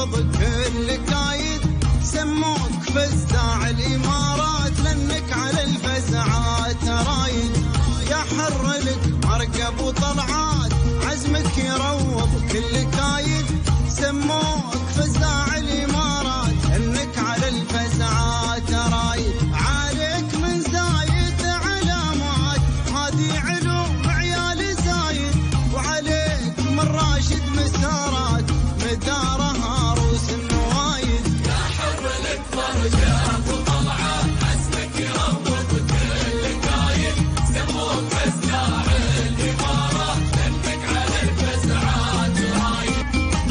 يروض كل كايد، سموك فزاع الإمارات لأنك على الفزعات رايد، يا حر لك مرقب وطلعات عزمك يروض كل كايد، سموك فزاع الإمارات لأنك على الفزعات رايد، عليك من زايد علامات هذه علوم عيال زايد، وعليك من راشد مسارات مدارها روس النوايد، يا حر لك مرقب وطلعات عزمك يروض كل كايد، سموك فزاع الإمارات لأنك على الفزعات رايد.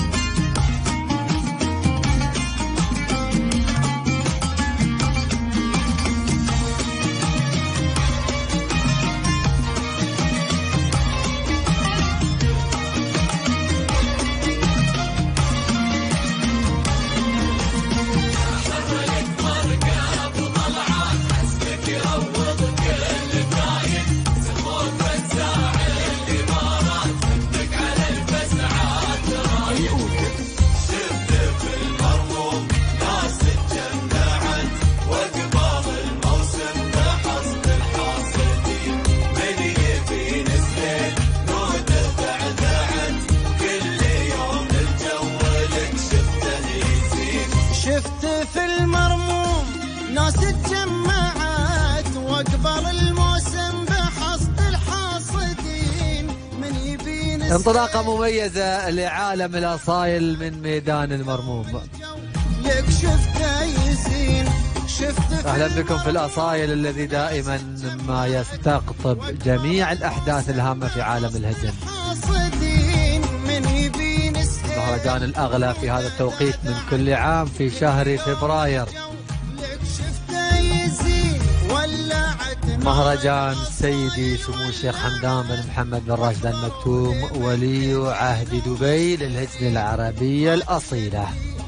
شفت في المرموم ناس تجمعت وقبل الموسم بحصد الحاصدين، من يبين انطلاقة مميزة لعالم الأصايل من ميدان المرموم. لك شفته يزين، شفت أهلا بكم في الأصايل الذي دائما ما يستقطب جميع الأحداث الهامة في عالم الهجن. المهرجان الأغلى في هذا التوقيت من كل عام في شهر فبراير، مهرجان سيدي سمو الشيخ حمدان بن محمد بن راشد المكتوم ولي عهد دبي للهجن العربية الأصيلة.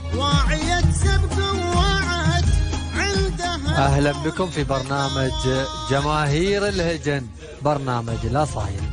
أهلا بكم في برنامج جماهير الهجن، برنامج الأصايل.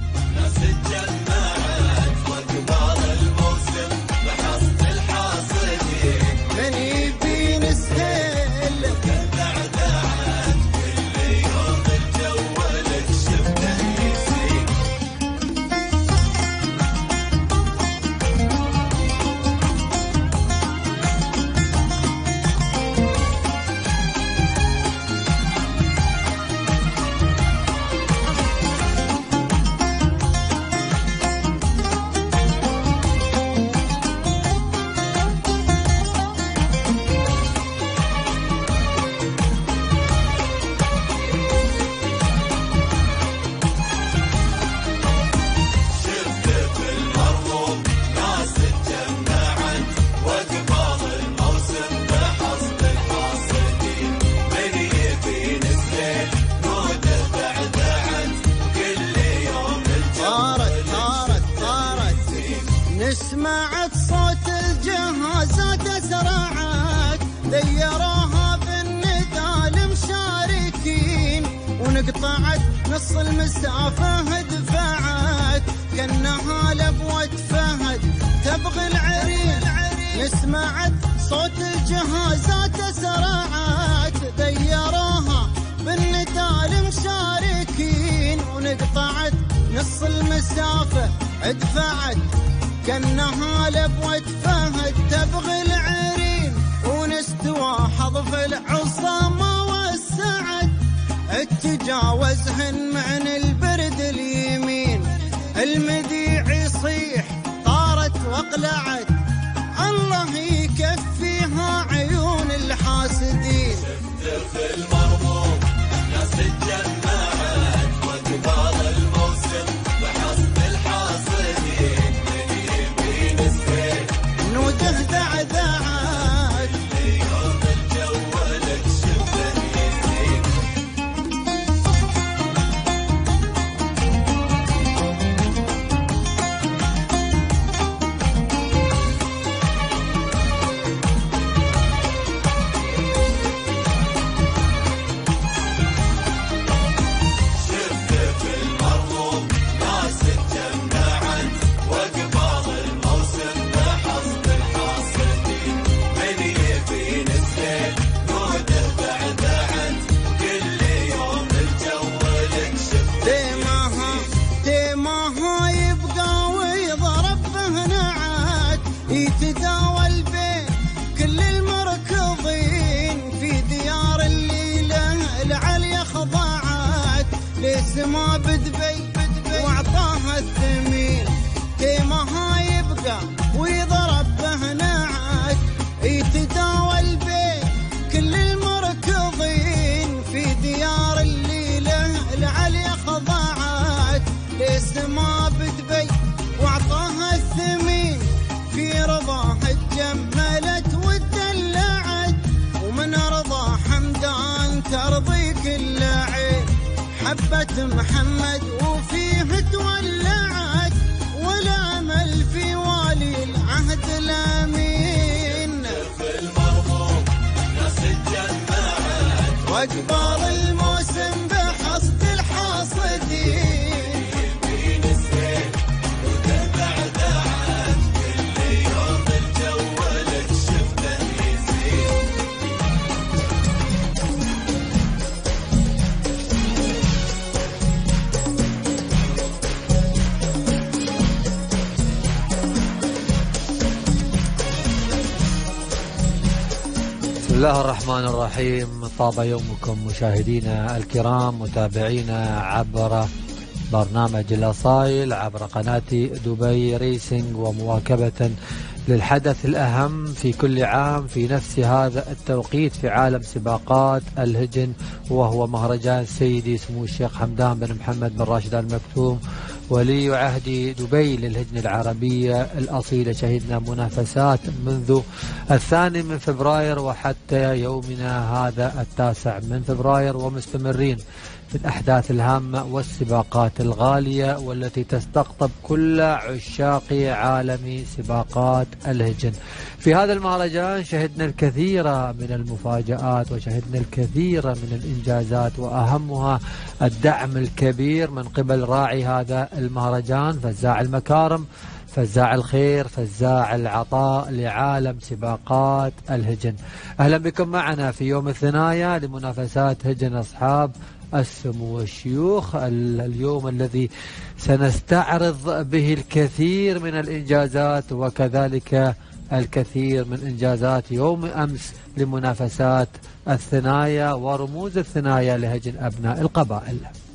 سمعت صوت الجهازات أسرعت، ديروها بالندى المشاركين، ونقطعت نص المسافة دفعت كأنها لبوة فهد تبغي العرين. سمعت صوت الجهازات أسرعت، ديروها بالندى المشاركين، ونقطعت نص المسافة دفعت كأنها لبوة فهد تبغي العرين، ونستوى حظف العصامة والسعد تجاوزهن من البرد اليمين، المذيع يصيح طارت واقلعت، الله يكفيها عيون الحاسدين. شفت في المرموم ناس تجمعت وقبال الموسم بحصد الحاصدين، نوده دعدعت اليوم الجو لك شفته يزين. محبة محمد وفيه تولعت، والامل في والي العهد الامين. في المرموم ناس اتجمعت، واقبال الموسم بحصد الحاصدين. يبين السيل وتبعدعت، كل يوم الجو لك شفته يزيد. بسم الله الرحمن الرحيم. طاب يومكم مشاهدينا الكرام، متابعينا عبر برنامج الأصايل عبر قناة دبي ريسنج، ومواكبة للحدث الأهم في كل عام في نفس هذا التوقيت في عالم سباقات الهجن، وهو مهرجان سيدي سمو الشيخ حمدان بن محمد بن راشد آل مكتوم ولي عهد دبي للهجن العربية الأصيلة. شهدنا منافسات منذ 2 فبراير وحتى يومنا هذا 9 فبراير، ومستمرين في الأحداث الهامة والسباقات الغالية والتي تستقطب كل عشاق عالم سباقات الهجن. في هذا المهرجان شهدنا الكثير من المفاجآت وشهدنا الكثير من الإنجازات، وأهمها الدعم الكبير من قبل راعي هذا المهرجان، فزاع المكارم، فزاع الخير، فزاع العطاء لعالم سباقات الهجن. أهلا بكم معنا في يوم الثنايا لمنافسات هجن أصحاب السمو والشيوخ، اليوم الذي سنستعرض به الكثير من الإنجازات وكذلك الكثير من إنجازات يوم أمس لمنافسات الثنايا ورموز الثنايا لهجن أبناء القبائل.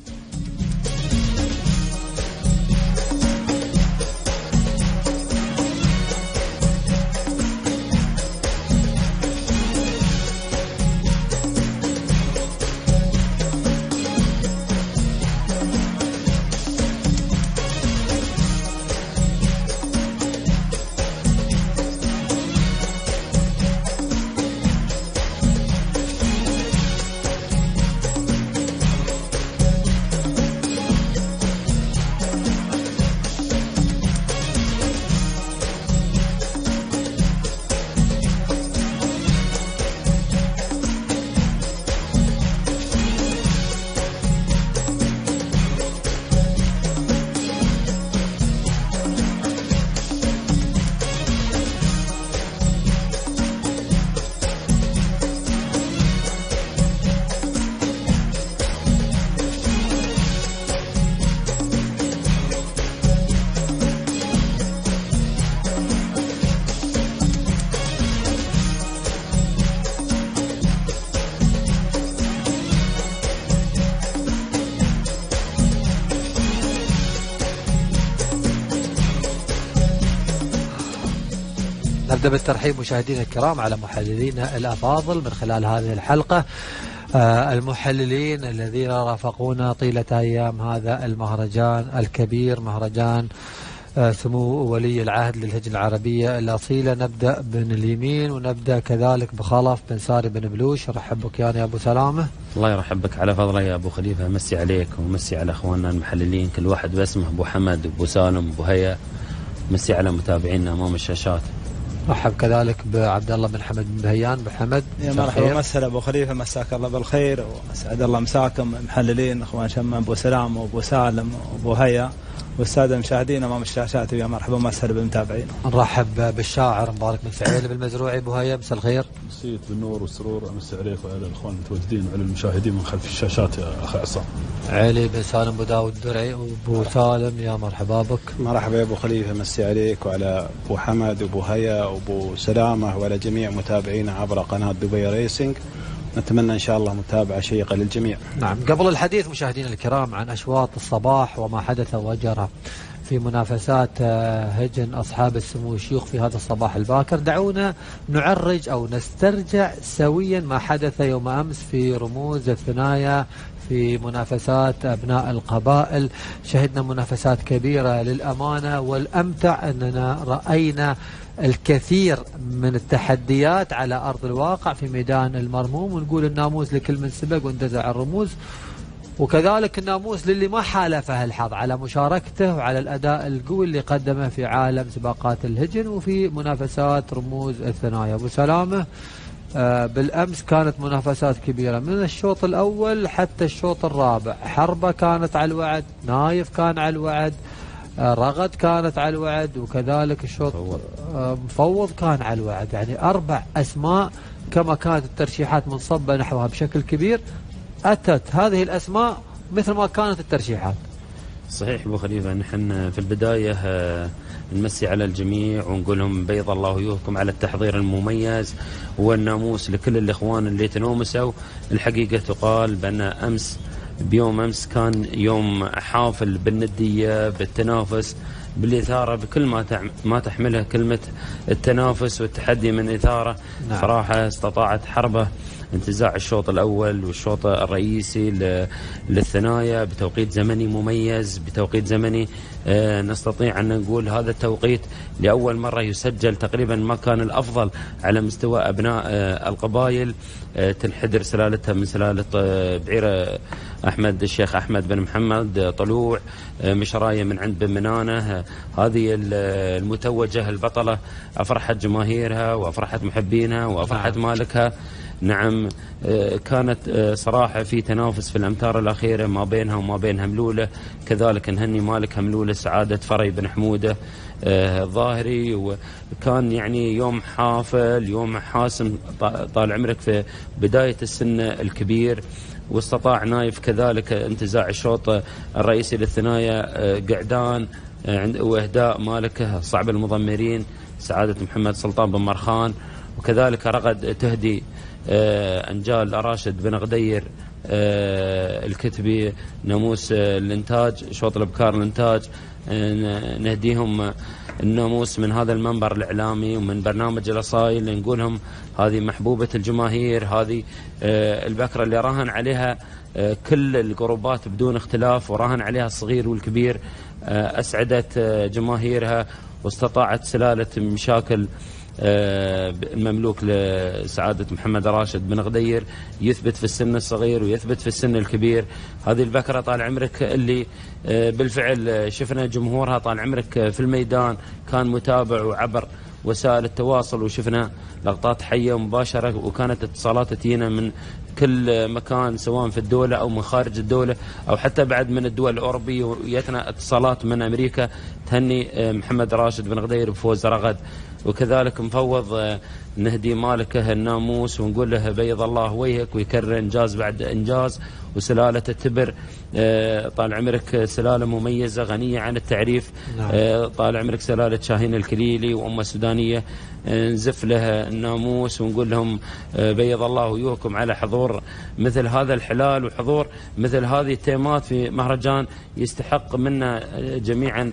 نبدأ بالترحيب مشاهدينا الكرام على محللينا الأفاضل من خلال هذه الحلقة، المحللين الذين رافقونا طيلة أيام هذا المهرجان الكبير، مهرجان سمو ولي العهد للهجن العربية الأصيلة. نبدأ من اليمين ونبدأ كذلك بخلف بن ساري بن بلوش. رحب بك يا أبو سلامة. الله يرحبك على فضله يا أبو خليفة. مسي عليك ومسي على أخواننا المحللين، كل واحد باسمه، أبو حمد وأبو سالم وأبو هيا. مسي على متابعينا أمام الشاشات. رحب كذلك بعبد الله بن حمد بن بهيان. بحمد يا مرحبا ومسهلا ابو خليفه، مساك الله بالخير واسعد الله مساكم محللين اخوان شمام ابو سلام وابو سالم وابو هيا والساده المشاهدين امام الشاشات. يا مرحبا ومسهلا بالمتابعين. نرحب بالشاعر مبارك بن فعيل بالمزروعي. ابو هيا مساء الخير. مسيت بالنور والسرور. امسي عليك وعلى الاخوان المتواجدين وعلى المشاهدين من خلف الشاشات يا اخي عصام. علي بن سالم ابو داود الدرعي. وابو سالم يا مرحبا بك. مرحبا يا ابو خليفه، مسي عليك وعلى ابو حمد وابو هيا وابو سلامه وعلى جميع متابعينا عبر قناه دبي ريسنج. نتمنى إن شاء الله متابعة شيقة للجميع. نعم، قبل الحديث مشاهدينا الكرام عن أشواط الصباح وما حدث وجرى في منافسات هجن أصحاب السمو والشيوخ في هذا الصباح الباكر، دعونا نعرج أو نسترجع سويا ما حدث يوم أمس في رموز الثنايا في منافسات أبناء القبائل. شهدنا منافسات كبيرة للأمانة، والأمتع أننا رأينا الكثير من التحديات على أرض الواقع في ميدان المرموم، ونقول الناموس لكل من سبق واندزع الرموز. وكذلك الناموس للي ما حالفه الحظ على مشاركته وعلى الأداء القوي اللي قدمه في عالم سباقات الهجن وفي منافسات رموز الثنايا. أبو سلامة بالأمس كانت منافسات كبيرة من الشوط الأول حتى الشوط الرابع. حربة كانت على الوعد، نايف كان على الوعد، رغد كانت على الوعد، وكذلك الشوط مفوض كان على الوعد. يعني 4 أسماء كما كانت الترشيحات منصبة نحوها بشكل كبير، أتت هذه الأسماء مثل ما كانت الترشيحات. صحيح أبو خليفة. نحن في البداية نمسي على الجميع ونقول لهم بيض الله وجوهكم على التحضير المميز والناموس لكل الإخوان اللي تنومسوا. الحقيقة تقال بأن بيوم أمس كان يوم حافل بالندية، بالتنافس، بالإثارة، بكل ما تحملها كلمة التنافس والتحدي من إثارة. نعم. صراحة استطاعت حربة انتزاع الشوط الأول والشوط الرئيسي للثنايا بتوقيت زمني مميز، بتوقيت زمني نستطيع أن نقول هذا التوقيت لأول مرة يسجل تقريبا ما كان الأفضل على مستوى أبناء القبائل. تنحدر سلالتها من سلالة بعيرة أحمد الشيخ أحمد بن محمد طلوع، مشراية من عند بن منانة. هذه المتوجة البطلة أفرحت جماهيرها وأفرحت محبينها وأفرحت مالكها. نعم، كانت صراحة في تنافس في الأمتار الأخيرة ما بينها وما بين هملولة. كذلك نهني مالك هملولة سعادة فري بن حمودة الظاهري، وكان يعني يوم حافل، يوم حاسم طال عمرك في بداية السن الكبير. واستطاع نايف كذلك انتزاع الشوط الرئيسي للثنايا قعدان وإهداء مالكه صعب المضمرين سعادة محمد سلطان بن مرخان. وكذلك رغد تهدي أنجال راشد بن غدير الكتبي ناموس الإنتاج، شوط الأبكار الإنتاج. نهديهم الناموس من هذا المنبر الإعلامي ومن برنامج الأصايل، نقولهم هذه محبوبة الجماهير، هذه البكرة اللي راهن عليها كل الجروبات بدون اختلاف، وراهن عليها الصغير والكبير. أسعدت جماهيرها واستطاعت سلالة مشاكل المملوك لسعادة محمد راشد بن غدير يثبت في السن الصغير ويثبت في السن الكبير. هذه البكرة طال عمرك اللي بالفعل شفنا جمهورها طال عمرك في الميدان كان متابع وعبر وسائل التواصل، وشفنا لقطات حية ومباشرة، وكانت اتصالات تجينا من كل مكان سواء في الدولة أو من خارج الدولة أو حتى بعد من الدول الأوروبية، ويتنا اتصالات من أمريكا تهني محمد راشد بن غدير بفوز رغد. وكذلك مفوض نهدي مالكه الناموس ونقول له بيض الله وجهك ويكرر إنجاز بعد إنجاز. وسلالة التبر طال عمرك سلالة مميزة غنية عن التعريف. طال عمرك سلالة شاهين الكليلي وأمة سودانية، نزف لها الناموس ونقول لهم بيض الله وجوهكم على حضور مثل هذا الحلال وحضور مثل هذه التيمات في مهرجان. يستحق منا جميعا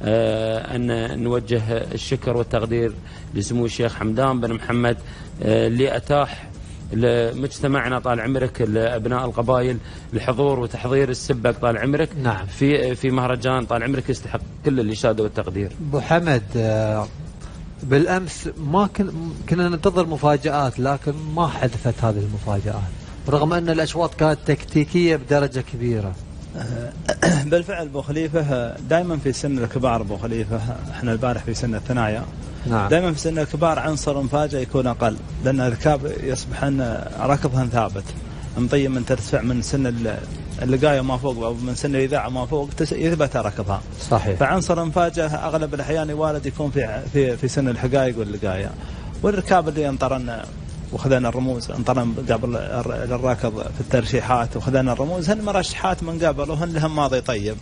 أن نوجه الشكر والتقدير لسمو الشيخ حمدان بن محمد اللي أتاح لمجتمعنا طال عمرك لأبناء القبائل الحضور وتحضير السبق طال عمرك. نعم. في مهرجان طال عمرك يستحق كل الإشادة والتقدير. أبو حمد، بالأمس ما كنا ننتظر مفاجآت، لكن ما حدثت هذه المفاجآت رغم أن الأشواط كانت تكتيكية بدرجة كبيرة. بالفعل أبو خليفة دائما في سن الكبار أبو خليفة، احنا البارح في سن الثنايا. نعم. دائما في سن الكبار عنصر مفاجئ يكون أقل، لأن الركاب يصبحن ركضها ثابت مطيب من ترتفع من سن اللقاية ما فوق أو من سن الإذاعة ما فوق يثبت ركضها. صحيح. فعنصر مفاجئ أغلب الأحيان والد يكون في سن الحقائق واللقاية. والركاب اللي انطرن وخذنا الرموز انطرن قبل الركض في الترشيحات وخذنا الرموز، هن مرشحات من قبل وهن لهم ماضي طيب.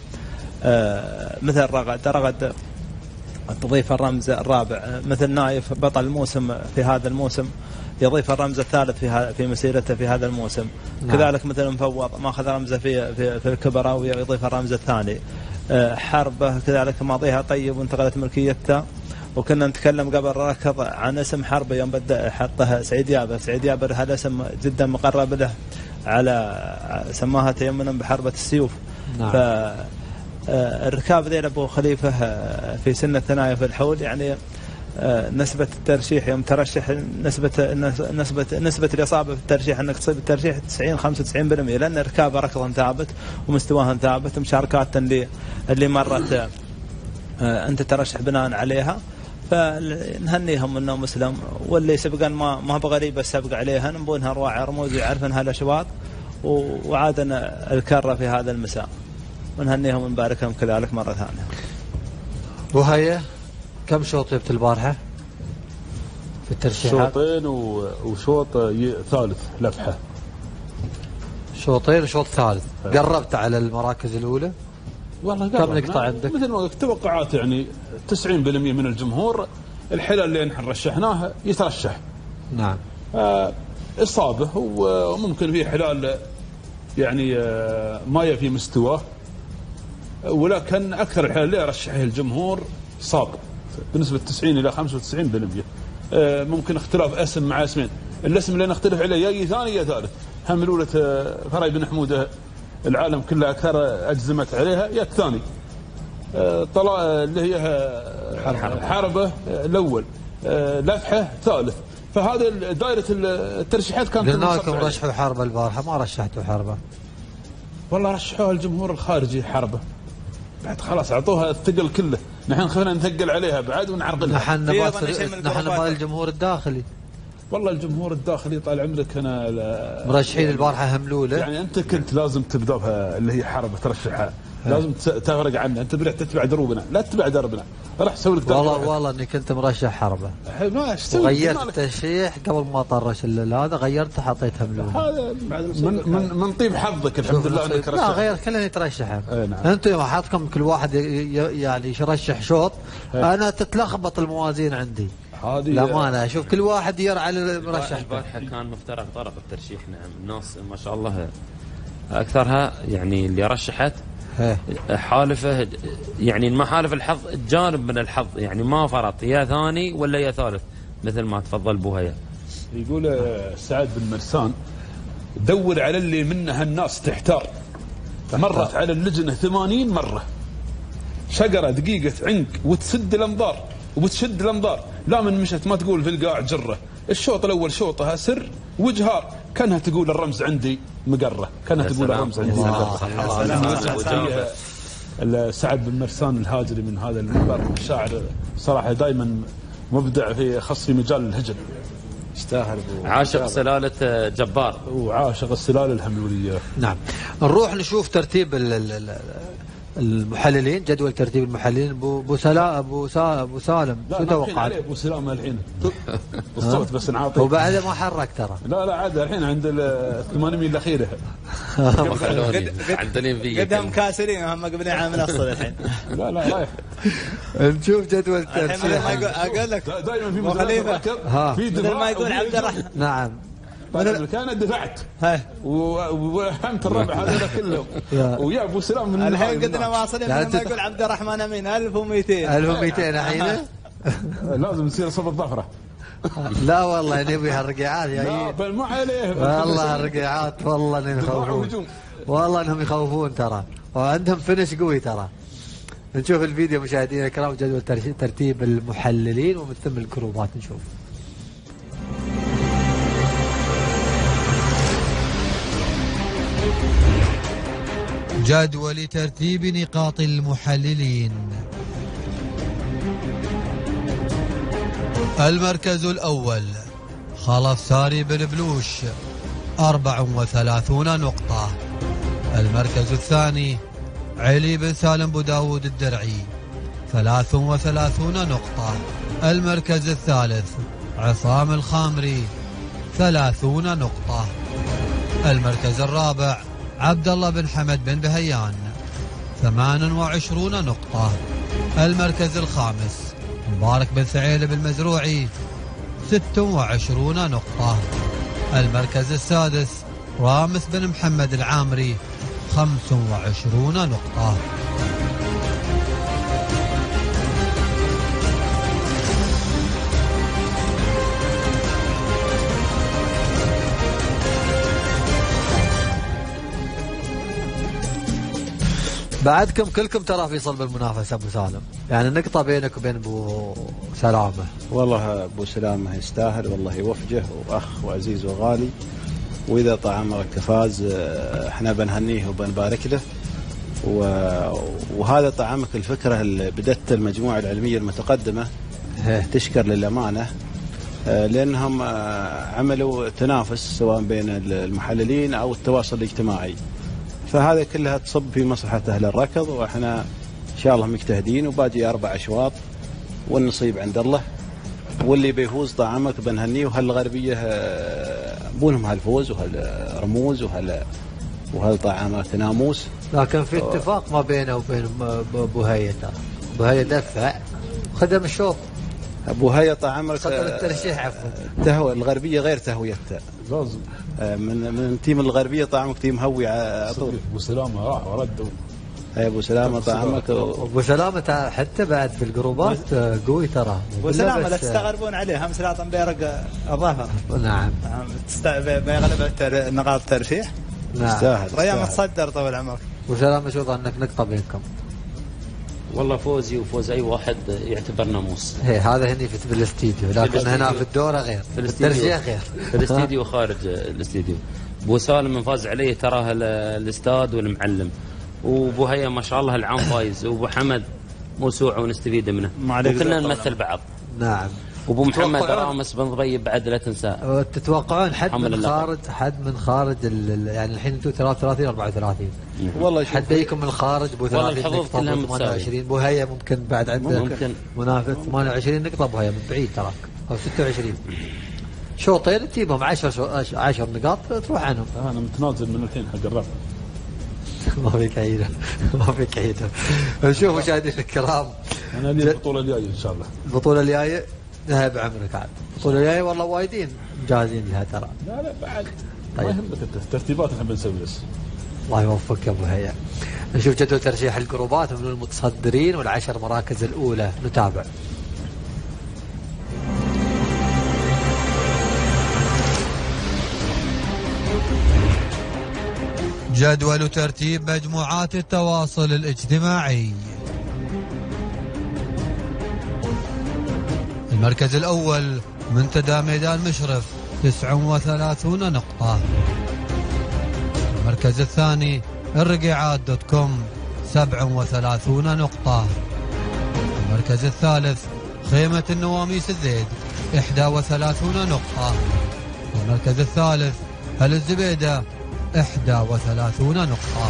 مثل رغد تضيف الرمز الرابع، مثل نايف بطل الموسم في هذا الموسم يضيف الرمز الثالث في مسيرته في هذا الموسم. نعم. كذلك مثل مفوض ما أخذ رمزه في الكبراء ويضيف الرمز الثاني. حربة كذلك ماضيها طيب وانتقلت ملكيتها. وكنا نتكلم قبل ركض عن اسم حربة يوم بدأ حطها سعيد يابر هذا اسم جدا مقرب له، على سماها تيمنا بحربة السيوف. نعم. فالركاب ذي أبو خليفة في سن الثنايا في الحول يعني نسبة الترشيح يوم ترشح نسبة الإصابة في الترشيح أنك تصيب الترشيح 90-95%، لأن ركاب ركضهم ثابت ومستواهم ثابت ومشاركات اللي مرت أنت ترشح بناء عليها. فنهنيهم أنه مسلم، واللي سبقا ما بغريبة السبق عليها، نبونها رواعي رموز يعرف أنها الأشواط وعادنا الكرة في هذا المساء، ونهنيهم ونبارك لهم كذلك مرة ثانية. وهي كم شوط جبت البارحة في الترشيحات؟ شوطين وشوط ثالث لفحة. شوطين وشوط ثالث. قربت على المراكز الأولى؟ والله كم نقطة عندك؟ مثل ما قلت توقعات، يعني 90% من الجمهور الحلال اللي نحن رشحناه يترشح. نعم. إصابة، وممكن في حلال يعني ما في مستواه، ولكن أكثر الحلال اللي رشحه الجمهور صاب بنسبة 90 إلى 95%. ممكن اختلاف اسم مع اسمين، الاسم اللي نختلف عليه يا ثاني يا ثالث. هم الأولى فري بن حمودة العالم كله أكثر أجزمت عليها، يا الثاني اللي هي حربة الأول، لفحة ثالث. فهذا دائرة الترشيحات كانت قلنا لكم رشحوا حربة البارحة، ما رشحتوا حربة. والله رشحوها الجمهور الخارجي حربة، بعد خلاص أعطوها الثقل كله، نحن خفنا نثقل عليها بعد ونعرقلها. نحن نبغى الجمهور الداخلي. والله الجمهور الداخلي طال عمرك أنا مرشحين البارحة هملولة. يعني أنت كنت لازم تبدأ بها اللي هي حربة ترشحها، لازم تفرق عنها. أنت بريح تتبع دروبنا، لا تتبع دربنا، راح سوي لك. والله إني كنت مرشح حربة، غيرت الترشيح قبل ما طرش هذا، غيرت حطيت هملولة. هذا من طيب حظك الحمد لله انك لا غير كلنا يترشحون. نعم. انتم حاطكم كل واحد يعني يرشح شوط، انا تتلخبط الموازين عندي. لا انا اشوف كل واحد يرعى المرشح. البارحة كان مفترق طرق الترشيح. نعم، الناس ما شاء الله اكثرها يعني اللي رشحت حالفه، يعني ما حالف الحظ جانب من الحظ، يعني ما فرط يا ثاني ولا يا ثالث مثل ما تفضل بوهيا. يقول سعد بن مرسان دور على اللي منها الناس تحتار. مرت على اللجنة 80 مرة، شقرة دقيقة عنق وتسد الانظار وبتشد الانظار، لا من مشت ما تقول في القاع جرة. الشوط الاول شوطها سر وجهار، كانها تقول الرمز عندي مقرة، كانها تقول الرمز عندي مقرة. سعد بن مرسان الهاجري من هذا المنبر، الشاعر صراحة دائما مبدع في خاص في مجال الهجن. يستاهل. عاشق سلالة جبار وعاشق السلالة الهملولية. نعم. نروح نشوف ترتيب المحللين، جدول ترتيب المحللين. ابو سالم شو توقعت؟ ابو سلام الحين بالصوت بس نعاطي، وبعد ما حرك ترى. لا عاد الحين عند ال 800 الاخيره عندنا فيه قدام كاسرين هم قبل عام الأصل الحين. لا رايح نشوف جدول الترتيب. اقول لك دائما في مخالفه في دفاع ما يقول عبد الرحمن. نعم كان دفعت وفهمت الربع هذول كلهم ويا ابو سلام من الحين قدنا واصلين ما يقول عبد الرحمن امين 1200 الحين. لازم نصير صوب الظفره. لا والله نبي هالرقعات لا بل ما عليه والله هالرقعات والله انهم يخوفون، والله انهم يخوفون ترى، وعندهم فينش قوي ترى. نشوف الفيديو مشاهدينا الكرام، جدول ترتيب المحللين ومن ثم الكروبات. نشوف جدول ترتيب نقاط المحللين. المركز الأول خلف ساري بن بلوش 34 نقطة. المركز الثاني علي بن سالم بو داود الدرعي 33 نقطة. المركز الثالث عصام الخامري 30 نقطة. المركز الرابع عبد الله بن حمد بن بهيان 28 نقطة. المركز الخامس مبارك بن ثعيلب المزروعي 26 نقطة. المركز السادس رامس بن محمد العامري 25 نقطة. بعدكم كلكم ترى في صلب المنافسة أبو سالم، يعني النقطة بينك وبين أبو سلامة. والله أبو سلامة يستاهل، والله يوفجه وأخ وعزيز وغالي، وإذا طال عمرك فاز احنا بنهنيه وبنبارك له. وهذا طال عمرك الفكرة اللي بدت المجموعة العلمية المتقدمة تشكر للأمانة، لأنهم عملوا تنافس سواء بين المحللين أو التواصل الاجتماعي، فهذا كلها تصب في مصلحة أهل الركض، وإحنا إن شاء الله مجتهدين، وباقي 4 أشواط والنصيب عند الله، واللي بيفوز طعامك بنهنيه. وهالغربية بونهم هالفوز وهالرموز وهالطعامات ناموس. لكن في اتفاق ما بينه وبين أبو هيا، أبو هيا دفع خدم الشوط. أبو هيا طعامك خدم الترشيح عفوا. تهوى الغربية غير تهويته، لازم من تيم الغربية طعمك تيم هوي على طول. ابو سلامه راح ورد. يا ابو سلامه طعمك ابو سلامه حتى بعد في الجروبات قوي ترى. ابو سلامه لا تستغربون عليه، هم سلاطن بيرق الظفر. نعم بيغلب نقاط الترشيح. نعم يستاهل ريان متصدر طول عمرك. ابو سلامه شو ظنك نقطه بينكم؟ والله فوزي وفوز اي واحد يعتبر ناموس. هذا هني في الاستديو، لكن هنا في الدوره غير، في الترشيح غير، في الاستديو وخارج الاستديو. ابو سالم من فاز عليه تراه الاستاذ والمعلم، وابو هيا ما شاء الله العام فايز، وابو حمد موسوعه ونستفيد منه، وكلنا نمثل بعض. نعم. وابو محمد رامس بن ضبيب بعد لا تنساه. تتوقعون حد من خارج يعني الحين انتم 33 34 والله حد يجيكم من الخارج ابو 30 نقطه 28. ابو هيا ممكن بعد عنده منافس 28 نقطه. ابو هيا من بعيد تراك، او 26 شوطين تجيبهم 10 نقاط تروح عنهم. انا متنازل من الحين حق الرفع. ما فيك عيده، ما فيك عيده. نشوف مشاهدينا الكرام، انا لي البطوله الجايه ان شاء الله. البطوله الجايه نهى بعمرك عاد. البطوله الجايه والله وايدين جاهزين لها ترى. لا بعد طيب. ما يهمك الترتيبات نحب نسوي بس. الله يوفقك يا ابو هيا. نشوف جدول ترشيح الجروبات من المتصدرين والعشر مراكز الاولى، نتابع. جدول ترتيب مجموعات التواصل الاجتماعي. المركز الأول منتدى ميدان مشرف 39 نقطة. المركز الثاني الرقيعات .com 37 نقطة. المركز الثالث خيمة النواميس الزيد 31 نقطة. المركز الثالث هل الزبيدة 31 نقطة.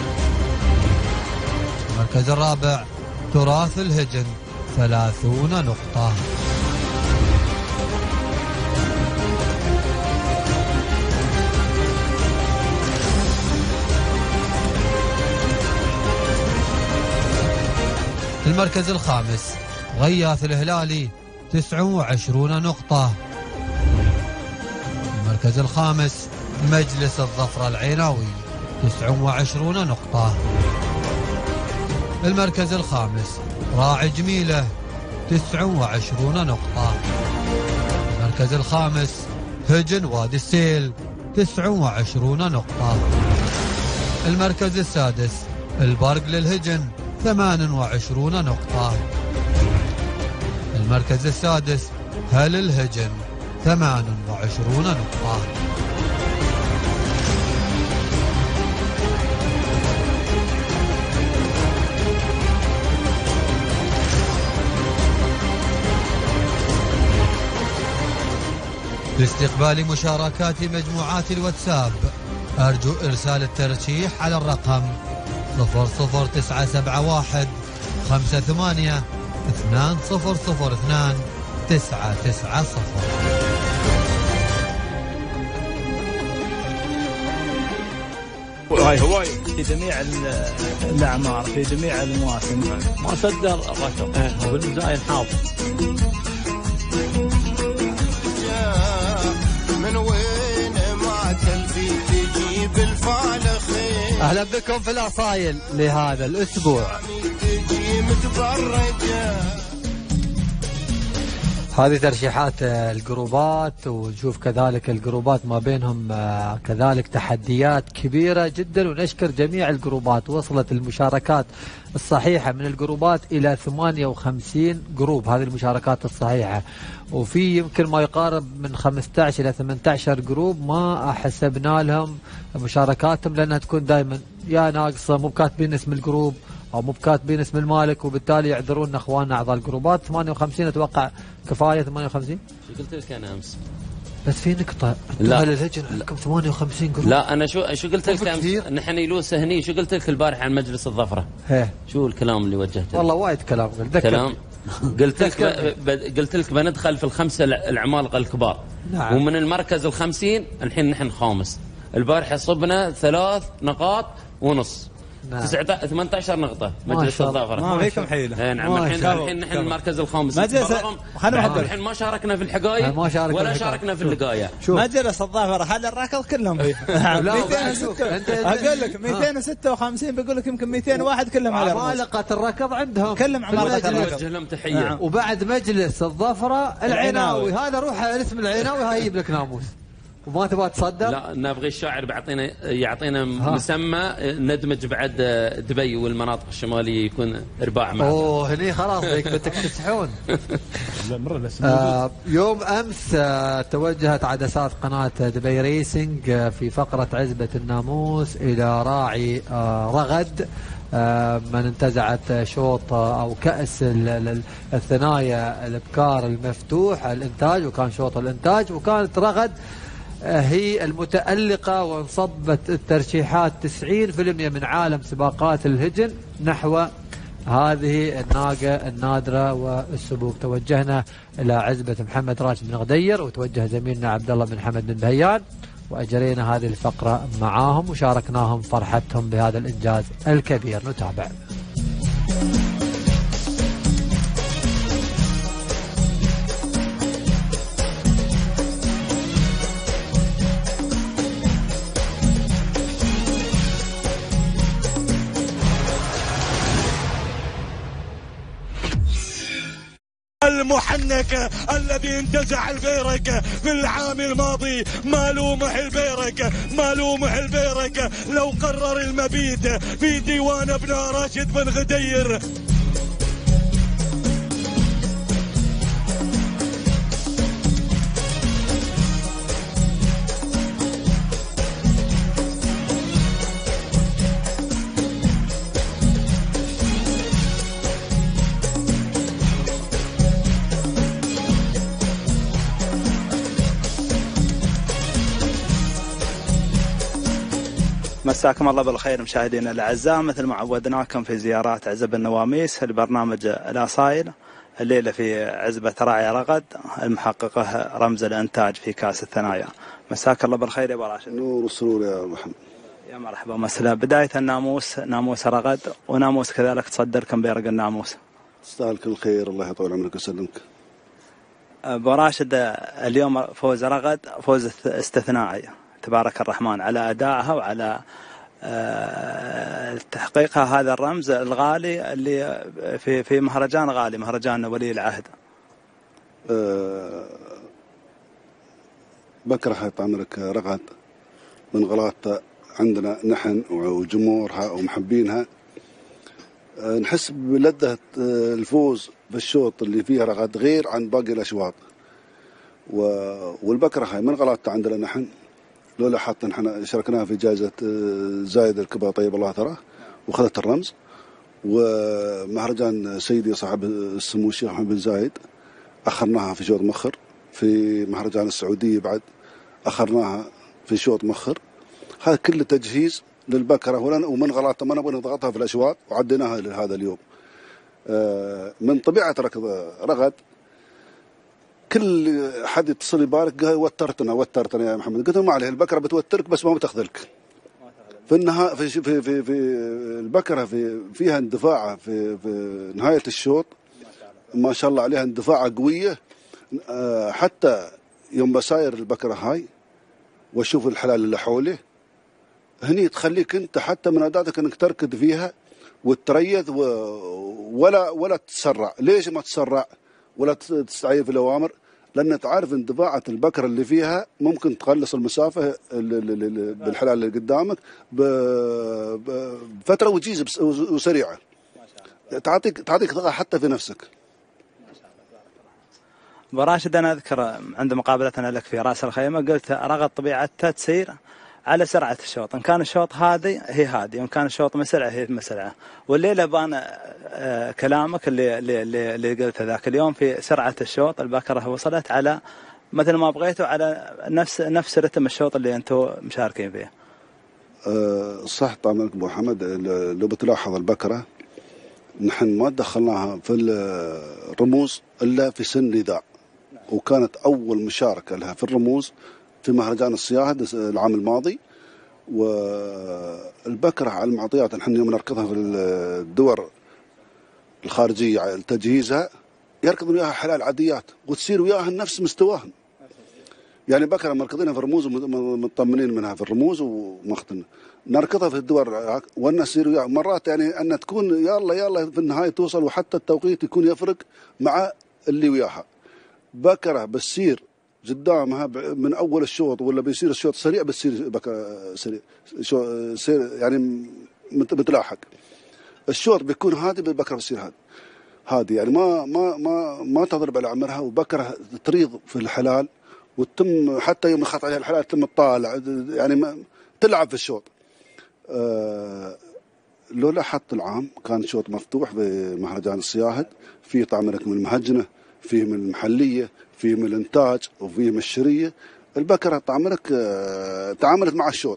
المركز الرابع تراث الهجن 30 نقطة. المركز الخامس غياث الهلالي 29 نقطة. المركز الخامس مجلس الظفر العيناوي 29 نقطة. المركز الخامس راعي جميلة 29 نقطة. المركز الخامس هجن وادي السيل 29 نقطة. المركز السادس البرق للهجن 28 نقطة. المركز السادس هل الهجن 28 نقطة. لاستقبال مشاركات مجموعات الواتساب أرجو إرسال الترشيح على الرقم 00971 58 2002 990. هواي في جميع الأعمار في جميع المواسم ما صدر الرقم وبالمزايا حافظ. من وين ما تلفي تجيب الفعل خير. أهلا بكم في الأصايل لهذا الأسبوع. تجي متبرجة هذه ترشيحات الجروبات، ونشوف كذلك الجروبات ما بينهم كذلك تحديات كبيرة جدا، ونشكر جميع الجروبات. وصلت المشاركات الصحيحة من الجروبات إلى 58 جروب، هذه المشاركات الصحيحة، وفي يمكن ما يقارب من 15 إلى 18 جروب ما حسبنا لهم مشاركاتهم، لأنها تكون دائما يا ناقصة، مو كاتبين اسم الجروب او مو كاتبين اسم المالك، وبالتالي يعذرونا اخواننا اعضاء الجروبات. 58 اتوقع كفايه 58. شو قلت لك انا امس؟ بس في نقطه، لا اهل الهجن عندكم 58 جروب. لا انا شو قلت لك امس؟ نحن يلوس هني. شو قلت لك البارح عن مجلس الظفره؟ شو الكلام اللي وجهته؟ والله وايد كلام كلام قلت لك بندخل في الخمسه العمالقه الكبار. نعم. ومن المركز ال50 الحين نحن خامس. البارحه صبنا 3 نقاط ونص. نعم. 18 نقطة مجلس الظفرة. ما فيكم حيلة. نعم. الحين نحن المركز الخامس. الحين ما شاركنا في الحقائق ولا شاركنا في اللقاية. مجلس الظفرة هذا الركض كلهم. 206 اقول لك 256 بيقول لك يمكن 201 كلهم على عمالقة الركض عندهم كلهم عمالقة الركض. نوجه لهم تحية. وبعد مجلس الظفرة العيناوي، هذا روح اسم العيناوي هيجيب لك ناموس. وما تبغى تصدر؟ لا نبغي الشاعر يعطينا مسمى ندمج بعد دبي والمناطق الشمالية يكون إرباع معنا. اوه هني خلاص بدك تسحون. يوم امس توجهت عدسات قناة دبي ريسنج في فقرة عزبة الناموس الى راعي رغد من انتزعت شوط او كأس الثنايا الابكار المفتوح الانتاج، وكان شوط الانتاج، وكانت رغد هي المتألقة، وانصبت الترشيحات 90% من عالم سباقات الهجن نحو هذه الناقة النادرة والسبوق. توجهنا إلى عزبة محمد راشد بن غدير، وتوجه زميلنا عبد الله بن حمد بن بهيان، وأجرينا هذه الفقرة معاهم وشاركناهم فرحتهم بهذا الإنجاز الكبير. نتابع. المحنك الذي انتزع البيرك في العام الماضي مالومح البيرك لو قرر المبيت في ديوان ابن راشد بن غدير. مساكم الله بالخير مشاهدينا الاعزاء، مثل ما عودناكم في زيارات عزب النواميس لبرنامج الاصايل، الليله في عزبه راعي رغد المحققه رمز الانتاج في كاس الثنايا. مساك الله بالخير يا ابو راشد. نور السرور يا محمد. يا مرحبا مسلا. بدايه الناموس ناموس رغد، وناموس كذلك تصدركم بيرق الناموس. تستاهل كل خير، الله يطول عمرك ويسلمك. ابو راشد اليوم فوز رغد فوز استثنائي تبارك الرحمن على أدائها وعلى تحقيقها هذا الرمز الغالي اللي في مهرجان غالي، مهرجان ولي العهد. بكره يطول عمرك رغد من غلطة عندنا نحن وجمهورها ومحبينها. نحس بلذة الفوز بالشوط اللي فيها رغد غير عن باقي الأشواط، والبكره هاي من غلطة عندنا نحن. لولا حتى نحن شاركناها في جائزة زايد الكبا طيب الله ثراه وخذت الرمز، ومهرجان سيدي صاحب السمو الشيخ محمد بن زايد أخرناها في شوط مخر، في مهرجان السعودية بعد أخرناها في شوط مخر. هذا كله تجهيز للبكرة ومن غلطة ما نبغى نضغطها في الأشواط وعديناها لهذا اليوم. من طبيعة رغد كل حد يتصل يبارك قال وترتنا يا محمد. قلت ما عليه، البكره بتوترك بس ما بتخذلك. في النهايه في البكره فيها اندفاعه في نهايه الشوط ما شاء الله عليها اندفاعه قويه. حتى يوم بساير البكره هاي واشوف الحلال اللي حوله هني تخليك انت حتى من اداتك انك تركض فيها وتريض ولا تتسرع. ليش ما تسرع؟ ولا تستعير في الاوامر، لان تعرف ان دفاعه البكره اللي فيها ممكن تخلص المسافه بالحلال اللي قدامك بفتره وجيزه وسريعه، تعطيك ثقه حتى في نفسك. ابو راشد، انا اذكر عند مقابلتنا لك في راس الخيمه قلت رغد طبيعتها تسير على سرعه الشوط، ان كان الشوط هادي هي هادي، وان كان الشوط مسرع هي مسرعه. والليله بان كلامك اللي قلته ذاك اليوم في سرعه الشوط، البكره وصلت على مثل ما بغيتوا على نفس رتم الشوط اللي انتم مشاركين فيه. صح طبعا ابو محمد. لو بتلاحظ البكره نحن ما دخلناها في الرموز الا في سن نداء، وكانت اول مشاركه لها في الرموز في مهرجان الصياهد العام الماضي. والبكره على المعطيات نحن يوم نركضها في الدور الخارجيه تجهيزها يركضون وياها حلال عاديات وتصير وياها نفس مستواهم. يعني بكره مركضينها في الرموز ومطمنين منها في الرموز وماخذنا نركضها في الدور والناس يصير وياها مرات يعني ان تكون يلا في النهايه توصل، وحتى التوقيت يكون يفرق مع اللي وياها. بكره بتصير قدامها من اول الشوط ولا بيصير الشوط سريع، بتصير بكره سريع يعني متلاحق. الشوط بيكون هادي بالبكره بتصير هادي يعني ما تضرب على عمرها، وبكره تريض في الحلال وتتم حتى يوم يخط عليها الحلال تتم تطالع يعني تلعب في الشوط. لو لاحظت العام كان شوط مفتوح في مهرجان الصياهد، فيه طعمرك من المهجنه، فيه من المحليه، فيه من الانتاج، وفيه من الشريه. البكره طعمرك تعاملت مع الشوط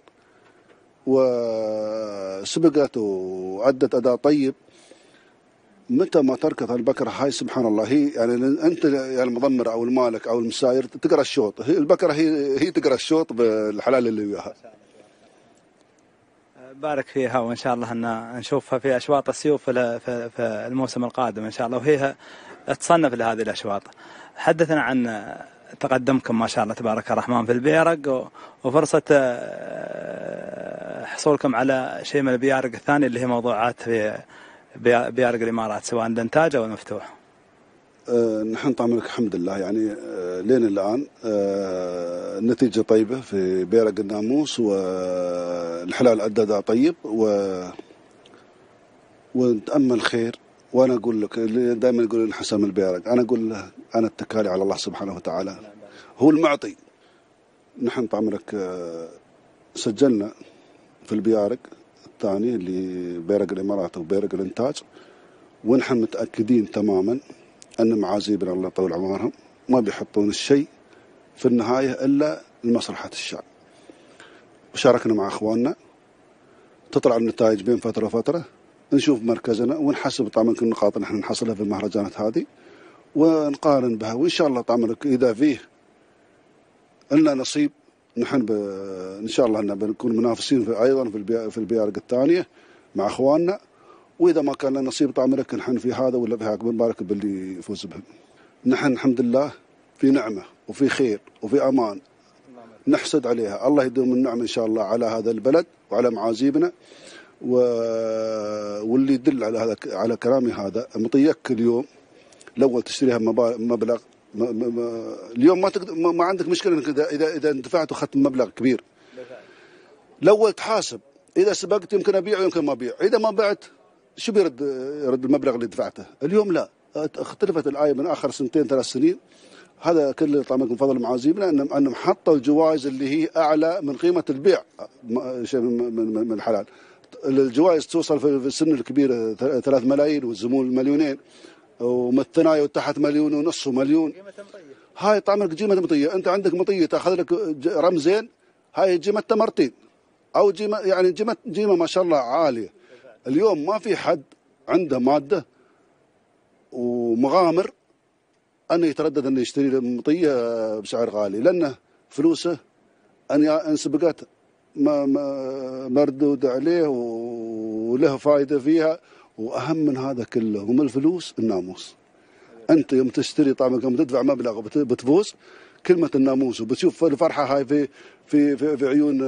وسبقت وأدت أداء طيب. متى ما تركض البكره هاي سبحان الله، هي يعني انت يعني المضمر او المالك او المساير تقرا الشوط، هي البكره هي تقرا الشوط بالحلال اللي وياها. بارك فيها، وان شاء الله ان نشوفها في اشواط السيوف في الموسم القادم ان شاء الله، وهي تصنف لهذه الاشواط. حدثنا عن تقدمكم ما شاء الله تبارك الرحمن في البيرق، وفرصه حصولكم على شيء من البيارق الثاني اللي هي موضوعات في بيارق الامارات سواء الانتاج او المفتوح. نحن طبعا الحمد لله يعني لين الان النتيجه طيبه في بيرق الناموس، والحلال ادى اداء طيب ونتامل خير. وانا اقول لك دائما يقول انحسم البيرق، انا اقول له انا التكالي على الله سبحانه وتعالى هو المعطي. نحن طعمرك سجلنا في البيارق الثاني اللي بيرق الامارات وبيرق الانتاج، ونحن متاكدين تماما ان معازيبنا الله يطول عمرهم ما بيحطون الشيء في النهايه الا لمصلحه الشعب. وشاركنا مع اخواننا، تطلع النتائج بين فتره وفتره، نشوف مركزنا ونحسب طبعا كل النقاط اللي نحن نحصلها في المهرجانات هذه ونقارن بها، وان شاء الله طبعا اذا فيه لنا نصيب نحن ان شاء الله بنكون منافسين ايضا في البيارق الثانيه مع اخواننا، واذا ما كان لنا نصيب طبعا نحن في هذا ولا في هذا بنبارك باللي يفوز بهم. نحن الحمد لله في نعمه وفي خير وفي امان نحسد عليها، الله يدوم النعمه ان شاء الله على هذا البلد وعلى معازيبنا. واللي يدل على هذا على كلامي هذا مطيك اليوم الاول تشتريها مبلغ اليوم ما تقدر ما عندك مشكله انك اذا دفعت واخذت مبلغ كبير الاول تحاسب، اذا سبقت يمكن ابيع ويمكن ما ابيع، اذا ما بعت شو بيرد المبلغ اللي دفعته. اليوم لا، اختلفت الايه من اخر سنتين 3 سنين. هذا كله طبعا من فضل معازيبنا انهم حطوا الجوائز اللي هي اعلى من قيمه البيع شيء من الحلال. الجوائز توصل في السن الكبير 3 ملايين والزمول 2 مليون، ومن الثنايا وتحت 1.5 مليون ومليون. هاي طعمك جيمة مطية، انت عندك مطية تاخذ لك رمزين، هاي جيمة مرتين او جيمة يعني جيمة ما شاء الله عالية. اليوم ما في حد عنده مادة ومغامر انه يتردد انه يشتري مطية بسعر غالي، لانه فلوسه ان سبقت مردود عليه وله فائدة فيها. وأهم من هذا كله ومن الفلوس الناموس. أنت يوم تشتري طبعا يوم تدفع مبلغ بتفوز كلمة الناموس، وبتشوف الفرحة هاي في عيون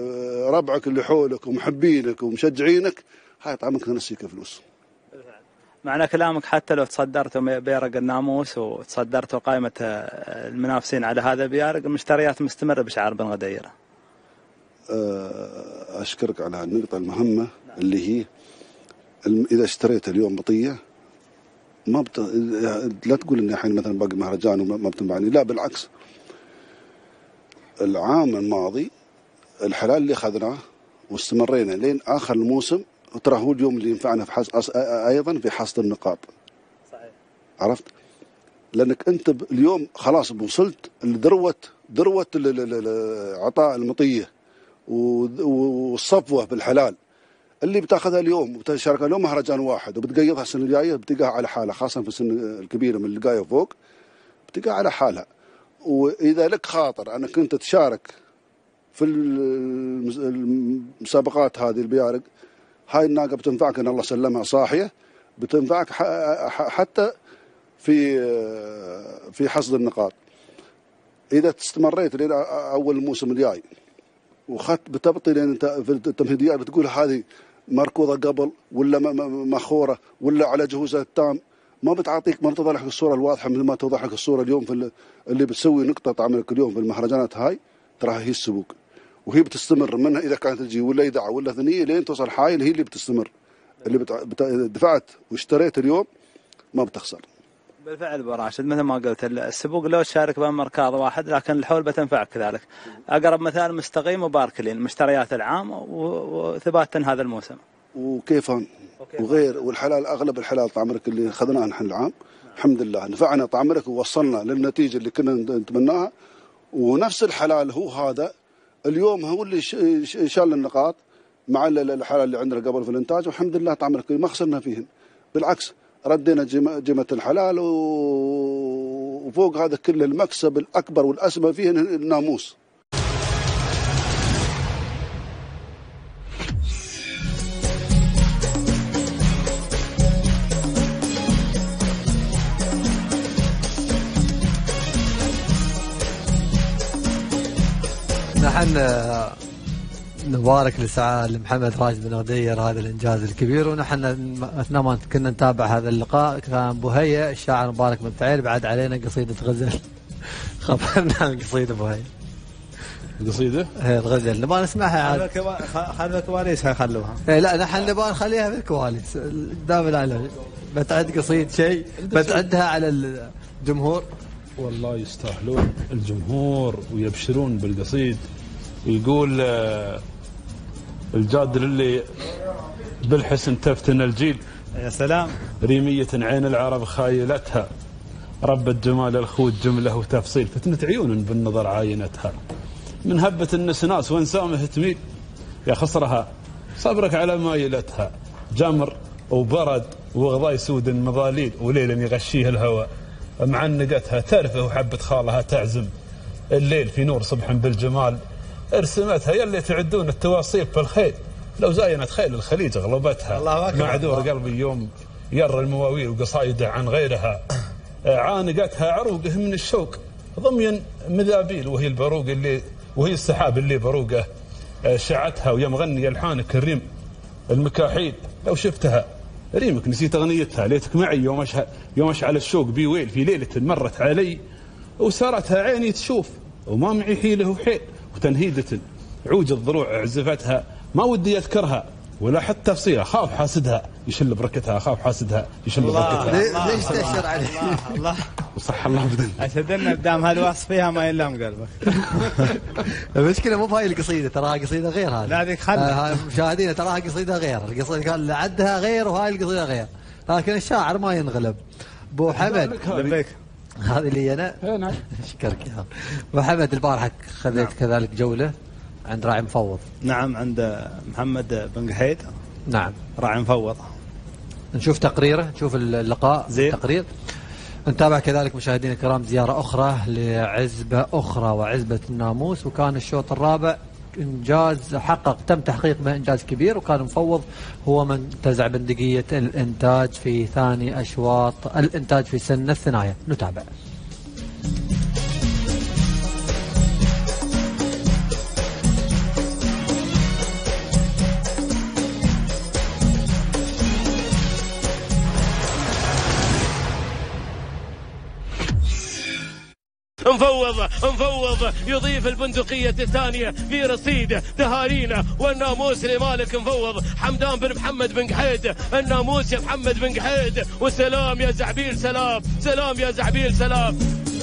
ربعك اللي حولك ومحبينك ومشجعينك، هاي طبعا تنسيك فلوس. معنى كلامك حتى لو تصدرتوا بيرق الناموس وتصدرتوا قائمة المنافسين على هذا البيارق، المشتريات مستمرة بشعار بن غدير. أشكرك على النقطة المهمة اللي هي إذا اشتريت اليوم بطية لا تقول إني الحين مثلا باقي مهرجان وما بتنفعني، لا بالعكس. العام الماضي الحلال اللي أخذناه واستمرينا لين آخر الموسم، ترى هو اليوم اللي ينفعنا في أيضا في حصد النقاط. صحيح. عرفت؟ لأنك أنت اليوم خلاص وصلت ذروة عطاء المطية والصفوة بالحلال اللي بتاخذها اليوم وبتشاركها اليوم مهرجان واحد وبتقيضها السنة الجاية بتلقاها على حالها، خاصة في السن الكبيرة من اللي جاية فوق بتلقاها على حالها. وإذا لك خاطر أنك أنت تشارك في المسابقات هذه البيارق، هاي الناقة بتنفعك إن الله سلمها صاحية، بتنفعك حتى في حصد النقاط. إذا استمريت لين أول الموسم الجاي وخدت بتبطي لين أنت في التمهيديات بتقول هذه مركوضة قبل ولا مخورة ولا على جهوزها التام، ما بتعطيك، ما بتوضح لك الصورة الواضحة مثل ما توضح لك الصورة اليوم في اللي بتسوي نقطة عملك اليوم في المهرجانات هاي. تراها هي السبوق وهي بتستمر منها، إذا كانت تجي ولا يدعى ولا ثنية لين توصل حايل، هي اللي بتستمر. اللي دفعت واشتريت اليوم ما بتخسر. بالفعل ابو راشد مثل ما قلت السبوق لو تشارك بين مركاض واحد لكن الحول بتنفعك كذلك. اقرب مثال مستقيم وباركلين مشتريات العام وثبات هذا الموسم وكيفان وغير، والحلال اغلب الحلال طعمرك اللي اخذناه نحن العام الحمد لله نفعنا طعمرك ووصلنا للنتيجه اللي كنا نتمناها. ونفس الحلال هو هذا اليوم هو اللي شال النقاط مع الحلال اللي عندنا قبل في الانتاج، والحمد لله طعمرك ما خسرنا فيهن، بالعكس ردينا جمة الحلال وفوق هذا كل المكسب الأكبر والأسمى فيه الناموس. نحن نبارك لسعادة محمد راشد بن غدير هذا الإنجاز الكبير. ونحن أثناء ما كنا نتابع هذا اللقاء كان بوهية الشاعر مبارك بن فعيل بعد علينا قصيدة غزل خبرنا عن القصيدة بوهية. القصيدة؟ هي الغزل نبغى نسمعها عاد. خلوا الكواليس خلوها. لا نحن نبغى نخليها في الكواليس دام العالم. بتعد قصيدة شيء بتعدها على الجمهور. والله يستاهلون الجمهور ويبشرون بالقصيد. يقول الجاد اللي بالحسن تفتن الجيل، يا سلام، ريمية عين العرب خايلتها، ربت جمال الخوت جملة وتفصيل، فتنة عيون بالنظر عاينتها، من هبة النسناس وانسامه تميل، يا خسرها صبرك على مايلتها، جمر وبرد وغضاي سود مظاليل، وليل يغشيه الهوى معنقتها، ترفه وحبة خالها تعزم الليل في نور صبح بالجمال، ارسمتها يلي تعدون التواصيف في الخيل، لو زاينت خيل الخليج غلبتها، معذور قلبي يوم ير المواويل وقصايده عن غيرها، عانقتها عروقه من الشوق ضمين مذابيل، وهي البروق اللي وهي السحاب اللي بروقه شعتها، ويا مغني الحانك الريم المكاحيل، لو شفتها ريمك نسيت اغنيتها، ليتك معي يوم اشعل الشوق بويل، في ليله مرت علي وسارتها عيني تشوف، وما معي حيله وحيل، وتنهيدة عوج الضروع عزفتها، ما ودي اذكرها ولا حتى تفصيلها، خاف حاسدها يشل بركتها، خاف حاسدها يشل بركتها. ليش تأشر عليه؟ الله وصح الله بدن اشهدنا قدام هالوصف فيها ما يلام قلبك. المشكله مو بهاي القصيده، تراها قصيده غير هذه. لا ذيك خلها مشاهدينا تراها قصيده غير، القصيده قال عدها غير وهاي القصيده غير، لكن الشاعر ما ينغلب. ابو حمد هذه اللي انا نعم اشكرك يا ابو حمد. البارحه خذيت كذلك جوله عند راعي مفوض. نعم عند محمد بن قحيد. نعم راعي مفوض. نشوف تقريره، نشوف اللقاء زين. تقرير. نتابع كذلك مشاهدينا الكرام زياره اخرى لعزبه اخرى وعزبه الناموس، وكان الشوط الرابع انجاز تم تحقيق به انجاز كبير، وكان مفوض هو من انتزع بندقيه الانتاج في ثاني اشواط الانتاج في سن الثنايا. نتابع. مفوض يضيف البندقية الثانية في رصيد تهانينا والناموس لمالك مفوض حمدان بن محمد بن قحيد. الناموس يا محمد بن قحيد، وسلام يا زعبيل، سلام سلام يا زعبيل، سلام.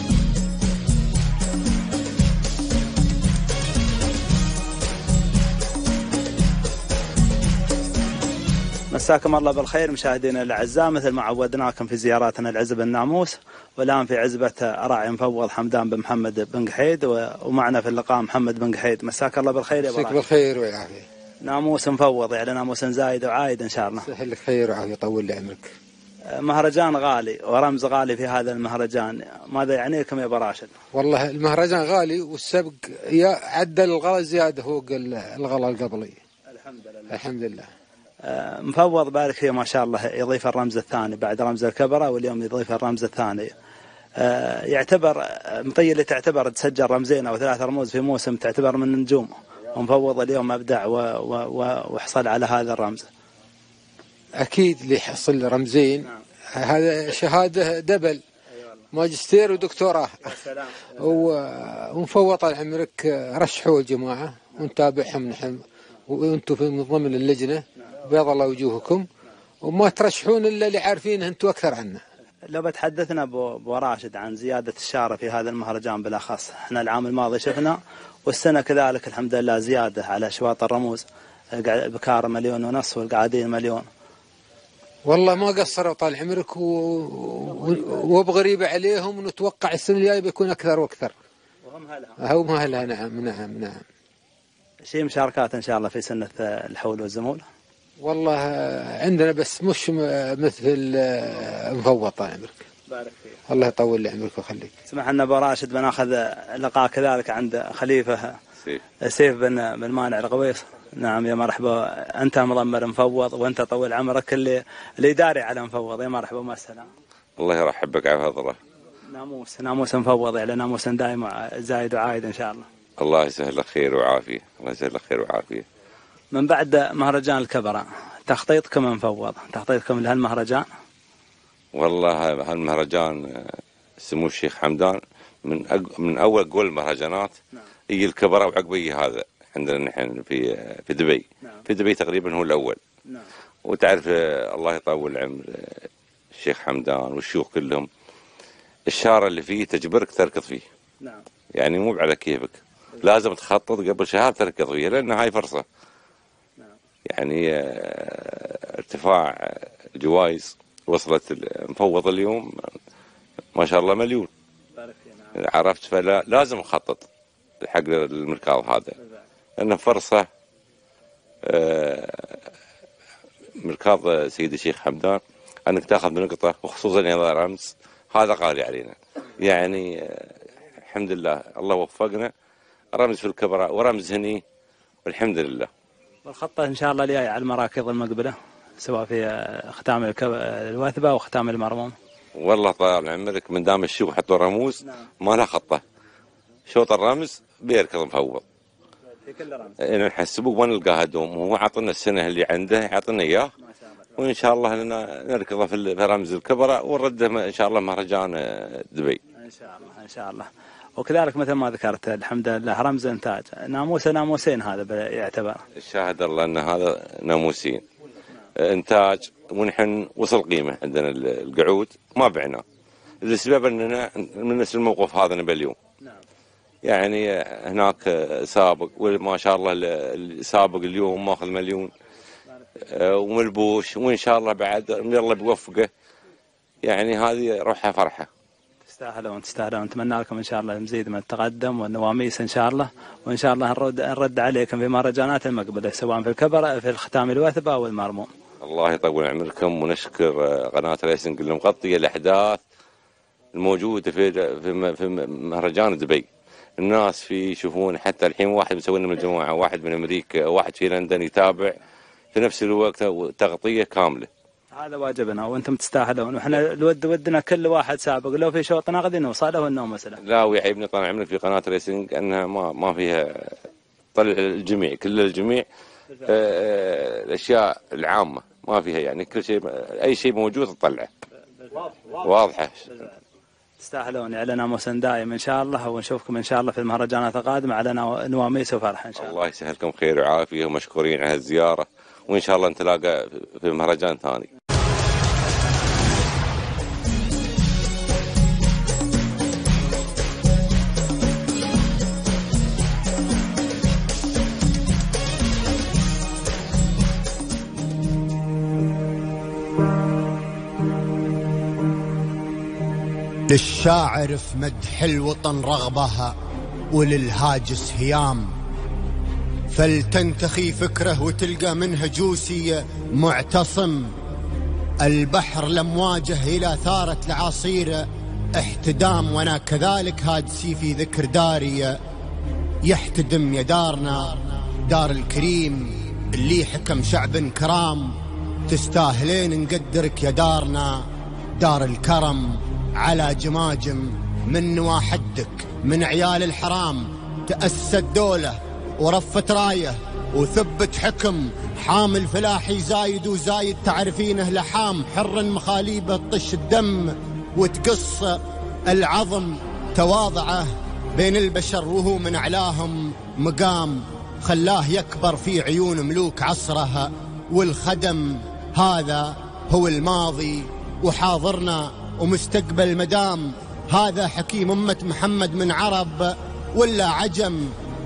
مساكم الله بالخير مشاهدينا الاعزاء، مثل ما عودناكم في زياراتنا لعزب الناموس، والان في عزبه راعي مفوض حمدان بن محمد بن قحيد، ومعنا في اللقاء محمد بن قحيد. مساك الله بالخير يا ابو راعي. بالخير والعافيه. ناموس مفوض يعني ناموس زايد وعايد ان شاء الله. يسهل لك خير وعافيه، يطول لي عمرك. مهرجان غالي ورمز غالي في هذا المهرجان، ماذا يعني لكم يا ابو راشد؟ والله المهرجان غالي، والسبق عدل الغلا زياده فوق الغلا القبلي. الحمد لله. مفوض بارك فيه ما شاء الله، يضيف الرمز الثاني بعد رمز الكبرى، واليوم يضيف الرمز الثاني. يعتبر مطيل تعتبر تسجل رمزين او 3 رموز في موسم، تعتبر من النجوم، ومفوض اليوم ابدع وحصل على هذا الرمز. اكيد اللي يحصل رمزين هذا شهاده دبل، ماجستير ودكتوراه. ومفوض طال عمرك رشحوا الجماعه ونتابعهم نحن، وانتم من ضمن اللجنه، بيض الله وجوهكم، وما ترشحون الا اللي عارفينه انتم اكثر عنا. لو بتحدثنا ابو راشد عن زياده الشاره في هذا المهرجان بالاخص، احنا العام الماضي شفنا والسنه كذلك الحمد لله زياده على اشواط الرموز، بكار 1.5 مليون والقعادين 1,000,000. والله ما قصروا طال عمرك، وبغريبه عليهم، ونتوقع السنه الجايه بيكون اكثر واكثر. وهم هلها. نعم. شيء مشاركات ان شاء الله في سنه الحول والزمول. والله عندنا بس مش مثل مفوض طال عمرك. بارك فيك. الله يطول لي عمرك ويخليك. اسمح لنا ابو راشد بناخذ لقاء كذلك عند خليفه سيف بن مانع الغويص. نعم يا مرحبا، انت مضمر مفوض وانت طول عمرك اللي داري على مفوض. يا مرحبا وما السلام. الله يرحبك على فضله. ناموس مفوض يعني ناموس دائم زايد وعايد ان شاء الله. الله يسهل لك خير وعافيه، الله يسهل لك خير وعافيه. من بعد مهرجان الكبرى تخطيطكم مفوض، تخطيطكم لهالمهرجان؟ والله هالمهرجان سمو الشيخ حمدان من اول قول المهرجانات. يجي الكبرى وعقبيه هذا عندنا نحن في دبي. في دبي تقريبا هو الاول. وتعرف الله يطول عمر الشيخ حمدان والشيوخ كلهم، الشارع اللي فيه تجبرك تركض فيه. يعني مو على كيفك، لازم تخطط قبل شهر تركض فيه، لان هاي فرصه. يعني ارتفاع الجوائز وصلت المفوض اليوم ما شاء الله 1,000,000. عرفت؟ فلا لازم نخطط حق المركاض هذا، لأنه فرصة. مركاض سيد الشيخ حمدان أنك تأخذ بنقطة، وخصوصا إذا رمز، هذا غالي علينا. يعني الحمد لله الله وفقنا، رمز في الكبرى ورمز هني، والحمد لله. والخطة إن شاء الله الجاي على المراكض المقبلة، سواء في ختام الوثبة أو ختام المرموم. والله طال عمرك من دام الشيوخ حطوا رموز ما لها خطة، شوط الرمز بيركض مفوض في كل رمز. نحسبه ونلقاه دوم، وهو عطنا السنة اللي عنده يعطينا إياه، وإن شاء الله لنا نركضه في رمز الكبرى، ونرده إن شاء الله مهرجان دبي. إن شاء الله. وكذلك مثل ما ذكرت الحمد لله رمز إنتاج ناموسين، هذا يعتبر. شاهد الله أن هذا ناموسين إنتاج، ونحن وصل قيمة عندنا القعود ما بعناه، لسبب أننا من نفس الموقف هذا نبى اليوم. يعني هناك سابق، وما شاء الله السابق اليوم ماخذ 1,000,000 وملبوش، وإن شاء الله بعد الله بيوفقه. يعني هذه روحها فرحة. تستاهلون نتمنى لكم إن شاء الله المزيد من التقدم والنواميس إن شاء الله، وإن شاء الله نرد عليكم في مهرجانات المقبلة، سواء في الكبرى في الختام الوثبة أو المرموم. الله يطول عمركم، ونشكر قناة ريسنج اللي مغطية الأحداث الموجودة في مهرجان دبي. الناس فيه يشوفون، حتى الحين واحد مسوي لنا من الجماعة، واحد من أمريكا، واحد في لندن يتابع في نفس الوقت، تغطية كاملة. هذا واجبنا وأنتم تستاهلون، وإحنا ودنا كل واحد سابق لو في شوط نقدي نوصله إنه مثلا. لا ويعيبني طال عمرك في قناة ريسنج أنها ما فيها طلع الجميع، كل الجميع الأشياء العامة ما فيها، يعني كل شيء أي شيء موجود تطلعه واضحة. تستاهلون على ناموس دائم إن شاء الله، ونشوفكم إن شاء الله في المهرجانات القادمة على نواميس وفرح إن شاء الله. الله يسهلكم خير وعافية ومشكورين على الزيارة، وإن شاء الله نتلاقى في مهرجان ثاني. للشاعر في مدح الوطن رغبها وللهاجس هيام، فلتنتخي فكره وتلقى منه جوسي معتصم. البحر لمواجه إلى ثارة العصير احتدام، وانا كذلك هاجسي في ذكر داري. يحتدم يا دارنا دار الكريم اللي حكم شعب كرام، تستاهلين نقدرك يا دارنا دار الكرم. على جماجم من نواحدك من عيال الحرام، تأسد دولة ورفت راية وثبت حكم. حامل فلاحي زايد وزايد تعرفينه لحام، حر مخاليبه تطش الدم وتقص العظم. تواضعه بين البشر وهو من أعلاهم مقام، خلاه يكبر في عيون ملوك عصره والخدم. هذا هو الماضي وحاضرنا ومستقبل مدام، هذا حكيم أمة محمد من عرب ولا عجم.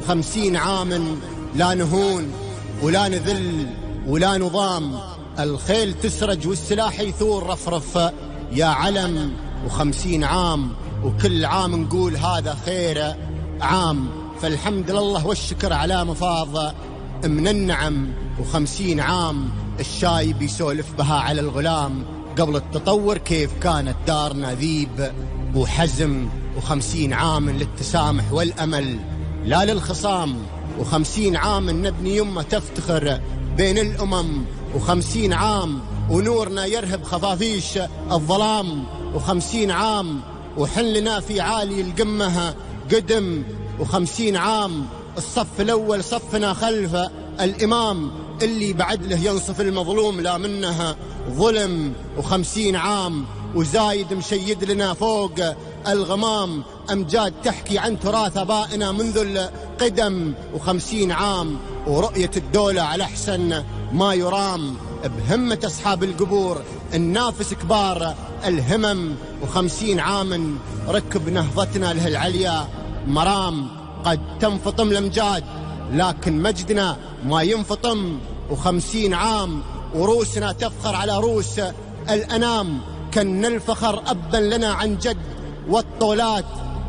50 عام لا نهون ولا نذل ولا نضام، الخيل تسرج والسلاح يثور رفرف يا علم. و50 عام وكل عام نقول هذا خير عام، فالحمد لله والشكر على مفاض من النعم. و50 عام الشايب يسولف بها على الغلام، قبل التطور كيف كانت دارنا ذيب وحزم. و50 عام للتسامح والأمل لا للخصام، و50 عام نبني يمة تفتخر بين الأمم. و50 عام ونورنا يرهب خفافيش الظلام، و50 عام وحلنا في عالي القمة قدم. و50 عام الصف الأول صفنا خلف الإمام، اللي بعد له ينصف المظلوم لا منها ظلم. و50 عام وزايد مشيد لنا فوق الغمام، أمجاد تحكي عن تراث آبائنا منذ القدم. و50 عام ورؤية الدولة على أحسن ما يرام، بهمة أصحاب القبور النافس كبار الهمم. و50 عام ركب نهضتنا له العليا مرام، قد تنفطم الأمجاد لكن مجدنا ما ينفطم. و50 عام وروسنا تفخر على روس الأنام، كن الفخر أبا لنا عن جد والطولات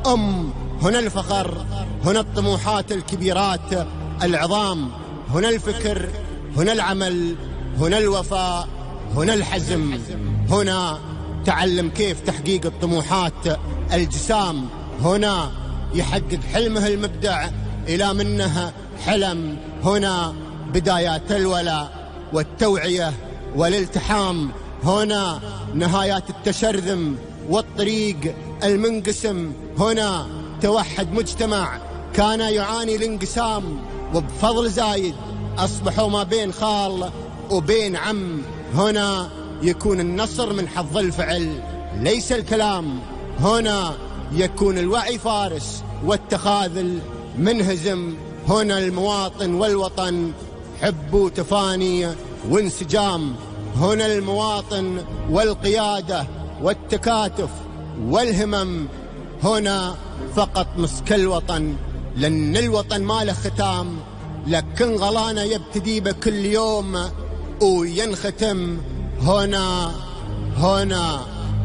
هنا الفخر، هنا الطموحات الكبيرات العظام، هنا الفكر، هنا العمل، هنا الوفاء، هنا الحزم. هنا تعلم كيف تحقيق الطموحات الجسام، هنا يحقق حلمه المبدع إلى منه حلم. هنا بدايات الولاء والتوعية والالتحام، هنا نهايات التشرذم والطريق المنقسم. هنا توحد مجتمع كان يعاني الانقسام، وبفضل زايد أصبحوا ما بين خال وبين عم. هنا يكون النصر من حظ الفعل ليس الكلام، هنا يكون الوعي فارس والتخاذل منهزم. هنا المواطن والوطن حب وتفاني وانسجام، هنا المواطن والقيادة والتكاتف والهمم. هنا فقط مسك الوطن، لأن الوطن ما له ختام، لكن غلانا يبتدي بكل يوم وينختم. هنا هنا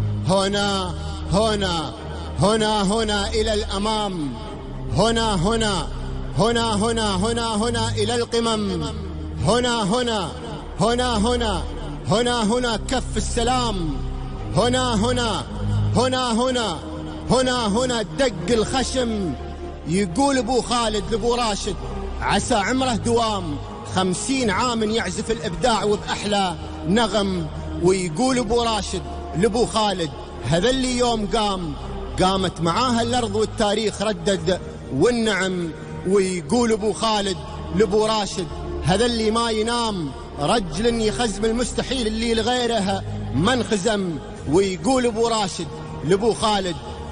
هنا هنا هنا هنا إلى الأمام، هنا هنا هنا هنا هنا هنا إلى القمم. هنا هنا هنا هنا هنا هنا كف السلام. هنا هنا هنا هنا هنا هنا دق الخشم. يقول أبو خالد لأبو راشد عسى عمره دوام، 50 عام يعزف الإبداع وبأحلى نغم. ويقول أبو راشد لأبو خالد هذا اللي يوم قامت معاها الأرض والتاريخ ردد والنعم. ويقول أبو خالد لأبو راشد هذا اللي ما ينام، رجل يخزم المستحيل اللي لغيرها ما انخزم. ويقول أبو راشد لأبو خالد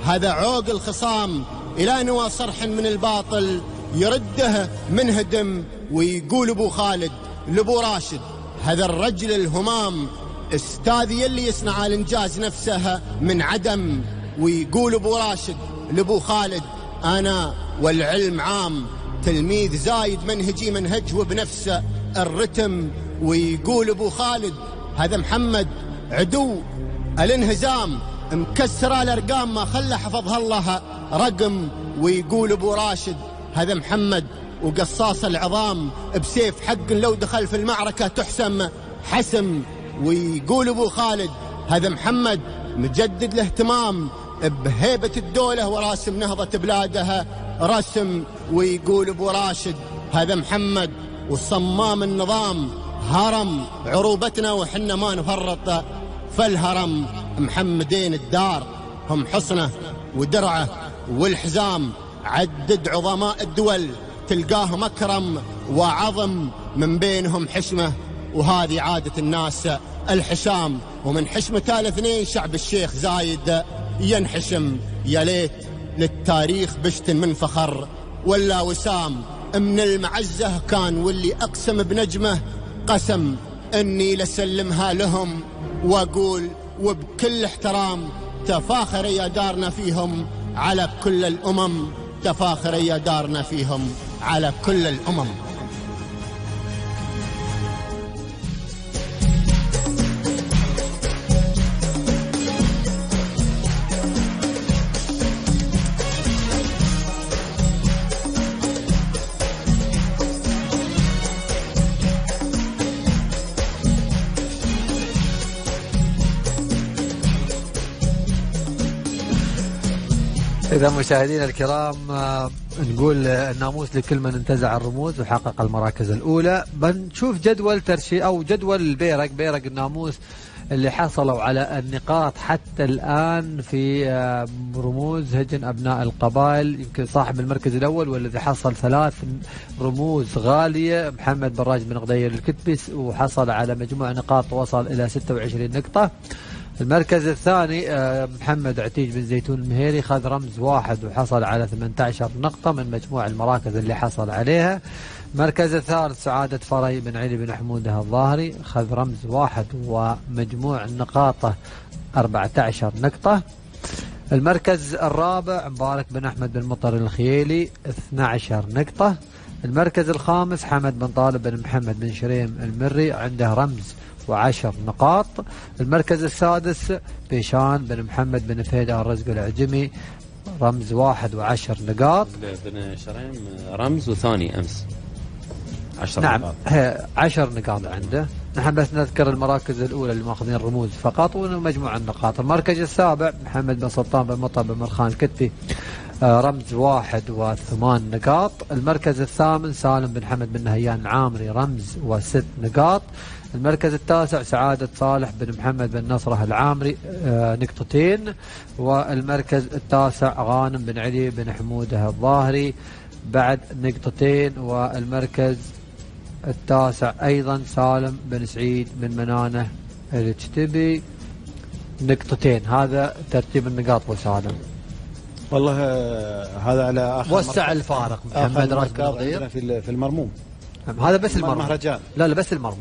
هذا عوق الخصام إلى نوى صرح من الباطل يرده منهدم. ويقول أبو خالد لأبو راشد هذا الرجل الهمام استاذي يلي يصنع الإنجاز نفسها من عدم. ويقول أبو راشد لأبو خالد أنا والعلم عام تلميذ زايد منهجي منهج وبنفسه الرتم. ويقول أبو خالد هذا محمد عدو الانهزام مكسر الأرقام ما خلى حفظها الله رقم. ويقول أبو راشد هذا محمد وقصاص العظام بسيف حق لو دخل في المعركة تحسم حسم. ويقول أبو خالد هذا محمد مجدد الاهتمام بهيبة الدولة وراسم نهضة بلادها رسم. ويقول أبو راشد هذا محمد وصمام النظام هرم عروبتنا وحنا ما نفرط فالهرم. محمدين الدار هم حصنه ودرعه والحزام عدد عظماء الدول تلقاهم أكرم وعظم من بينهم حشمة وهذه عادة الناس الحشام. ومن حشمة الاثنين شعب الشيخ زايد ينحشم. يا ليت للتاريخ بشت من فخر ولا وسام من المعزة كان واللي أقسم بنجمه قسم أني لسلمها لهم وأقول وبكل احترام تفاخر يا دارنا فيهم على كل الأمم. تفاخر يا دارنا فيهم على كل الأمم. إذا مشاهدينا الكرام نقول الناموس لكل من انتزع الرموز وحقق المراكز الأولى. بنشوف جدول ترشيح أو جدول البيرق بيرق الناموس اللي حصلوا على النقاط حتى الآن في رموز هجن أبناء القبائل. يمكن صاحب المركز الأول والذي حصل 3 رموز غالية محمد براج بن غدير الكتبس وحصل على مجموع نقاط وصل إلى 26 نقطة. المركز الثاني محمد عتيج بن زيتون المهيري خذ رمز 1 وحصل على 18 نقطة من مجموع المراكز اللي حصل عليها. المركز الثالث سعادة فري بن علي بن حموده الظاهري خذ رمز 1 ومجموع نقاطه 14 نقطة. المركز الرابع مبارك بن أحمد بن مطر الخيالي 12 نقطة. المركز الخامس حمد بن طالب بن محمد بن شريم المري عنده رمز و10 نقاط. المركز السادس بيشان بن محمد بن فهيدة الرزق العجمي رمز 1 و10 نقاط. بن شريم رمز وثاني أمس 10 نعم نقاط. 10 نقاط عنده. نحن بس نذكر المراكز الأولى اللي ماخذين الرموز فقط ومجموع النقاط. المركز السابع محمد بن سلطان بن مطر بن مرخان الكتبي رمز 1 و8 نقاط. المركز الثامن سالم بن حمد بن نهيان العامري رمز و6 نقاط. المركز التاسع سعادة صالح بن محمد بن نصره العامري 2 نقطة. والمركز التاسع غانم بن علي بن حموده الظاهري بعد 2 نقطة. والمركز التاسع أيضا سالم بن سعيد بن منانة الكتبي 2 نقطة. هذا ترتيب النقاط وسالم. والله هذا على آخر وسع الفارق محمد راشد بن غدير في المرموم. هذا بس المرمى مهرجان. لا بس المرمى.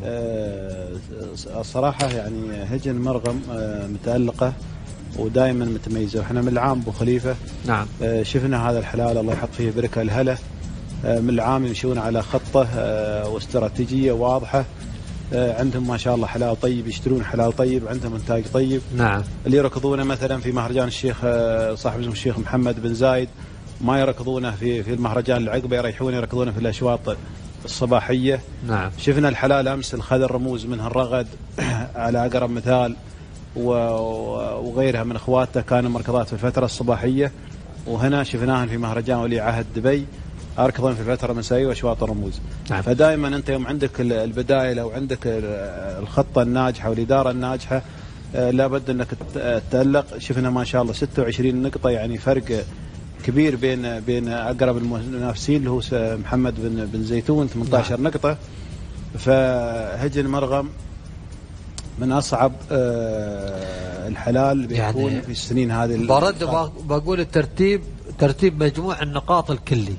الصراحة يعني هجن مرغم متألقة ودائما متميزة. وإحنا من العام أبو خليفة نعم شفنا هذا الحلال الله يحط فيه بركة الهلا من العام يمشون على خطة واستراتيجية واضحة. عندهم ما شاء الله حلال طيب يشترون حلال طيب عندهم إنتاج طيب. نعم اللي يركضونه مثلا في مهرجان الشيخ صاحب اسمه الشيخ محمد بن زايد ما يركضونه في المهرجان العقبة يريحون يركضونه في الأشواط الصباحية. نعم شفنا الحلال أمس الخذ الرموز منها الرغد على أقرب مثال وغيرها من أخواته كانوا مركضات في الفترة الصباحية. وهنا شفناهم في مهرجان ولي عهد دبي أركضون في الفترة المسائية وأشواط الرموز. نعم. فدائما أنت يوم عندك البدائل أو عندك الخطة الناجحة والإدارة الناجحة لابد أنك تتألق. شفنا ما شاء الله 26 نقطة يعني فرق كبير بين أقرب المنافسين اللي هو محمد بن زيتون 18 نقطة. فهجن مرغم من أصعب الحلال بيكون يعني في السنين هذه. برد بقول الترتيب، ترتيب مجموع النقاط الكلي.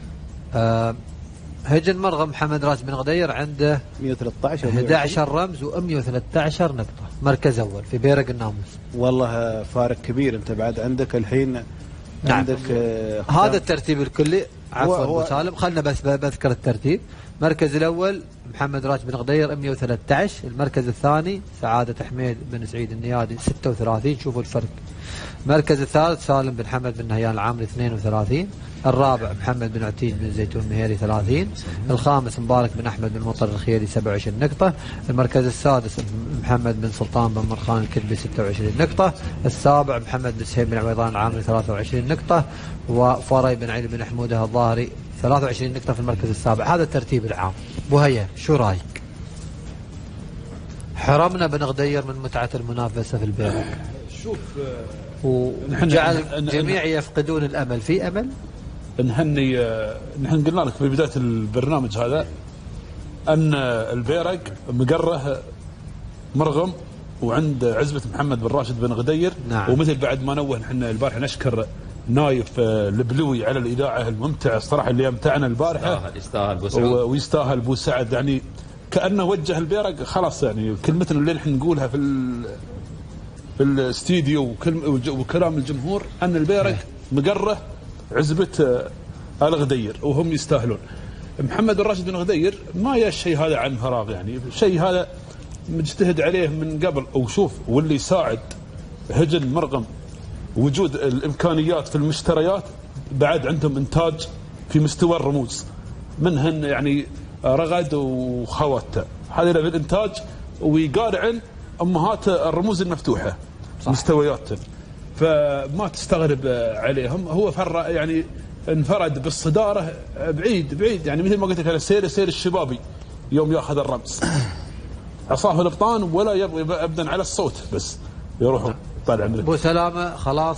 هجن مرغم محمد راشد بن غدير عنده 113 11 رمز و113 نقطة، مركز أول في بيرق الناموس. والله فارق كبير. أنت بعد عندك الحين نعم. عندك هذا الترتيب الكلي. عفوا أبو سالم، خلنا بس بذكر الترتيب. المركز الأول محمد راشد بن غدير 113، المركز الثاني سعادة حميد بن سعيد النيادي 36، شوفوا الفرق. المركز الثالث سالم بن حمد بن نهيان العامري 32، الرابع محمد بن عتيج بن زيتون مهيري 30، الخامس مبارك بن أحمد بن مطر الخيري 27 نقطة، المركز السادس محمد بن سلطان بن مرخان الكتبي 26 نقطة، السابع محمد بن سهيب بن عويضان العامري 23 نقطة، وفري بن علي بن حموده الظاهري 23 نقطة في المركز السابع. هذا الترتيب العام. بوهية شو رايك؟ حرمنا بن غدير من متعة المنافسة في البيرق، شوف وجعل الجميع يفقدون الأمل. في أمل؟ نحن قلنا لك في بداية البرنامج هذا أن البيرق مقره مرغم وعند عزبة محمد بن راشد بن غدير. نعم. ومثل بعد ما نوه نحن البارحة نشكر نايف البلوي على الإذاعة الممتعة الصراحة اللي أمتعنا البارحة. يستاهل بو سعد. ويستاهل بو سعد، يعني كأنه وجه البيرق خلاص. يعني كلمتنا اللي نحن نقولها في الاستديو وكلام الجمهور أن البيرق مقره عزبة الغدير وهم يستاهلون. محمد بن راشد بن غدير ما الشيء هذا عن فراغ، يعني شيء هذا مجتهد عليه من قبل. وشوف واللي يساعد هجن مرغم وجود الإمكانيات في المشتريات، بعد عندهم إنتاج في مستوى الرموز منهن، يعني رغد وخواته هذه الإنتاج، ويقارعن أمهات الرموز المفتوحة مستوياتهم، فما تستغرب عليهم. هو يعني انفرد بالصدارة بعيد، يعني مثل ما قلت لك على سير الشبابي يوم ياخذ الرمز عصاه الابطان ولا يبغى ابدا على الصوت بس يروحوا طالع من ابو سلامه. خلاص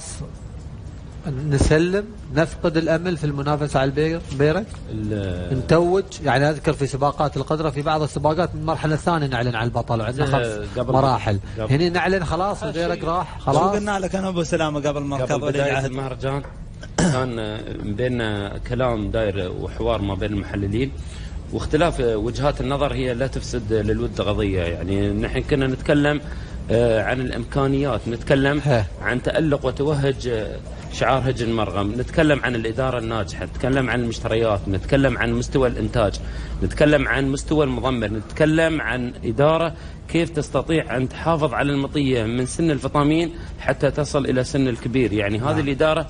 نسلم، نفقد الامل في المنافسه على البيرق، نتوج. يعني اذكر في سباقات القدره في بعض السباقات من المرحله الثانيه نعلن على البطل، وعندنا 5 مراحل. هنا نعلن خلاص البيرق راح خلاص. قلنا لك انا ابو سلامه قبل مركز بداية المهرجان كان بيننا كلام داير وحوار ما بين المحللين، واختلاف وجهات النظر هي لا تفسد للود قضيه. يعني نحن كنا نتكلم عن الامكانيات، نتكلم عن تألق وتوهج شعار هجن مرغم، نتكلم عن الإدارة الناجحة، نتكلم عن المشتريات، نتكلم عن مستوى الإنتاج، نتكلم عن مستوى المضمر، نتكلم عن إدارة كيف تستطيع أن تحافظ على المطية من سن الفطامين حتى تصل إلى سن الكبير. يعني هذه الإدارة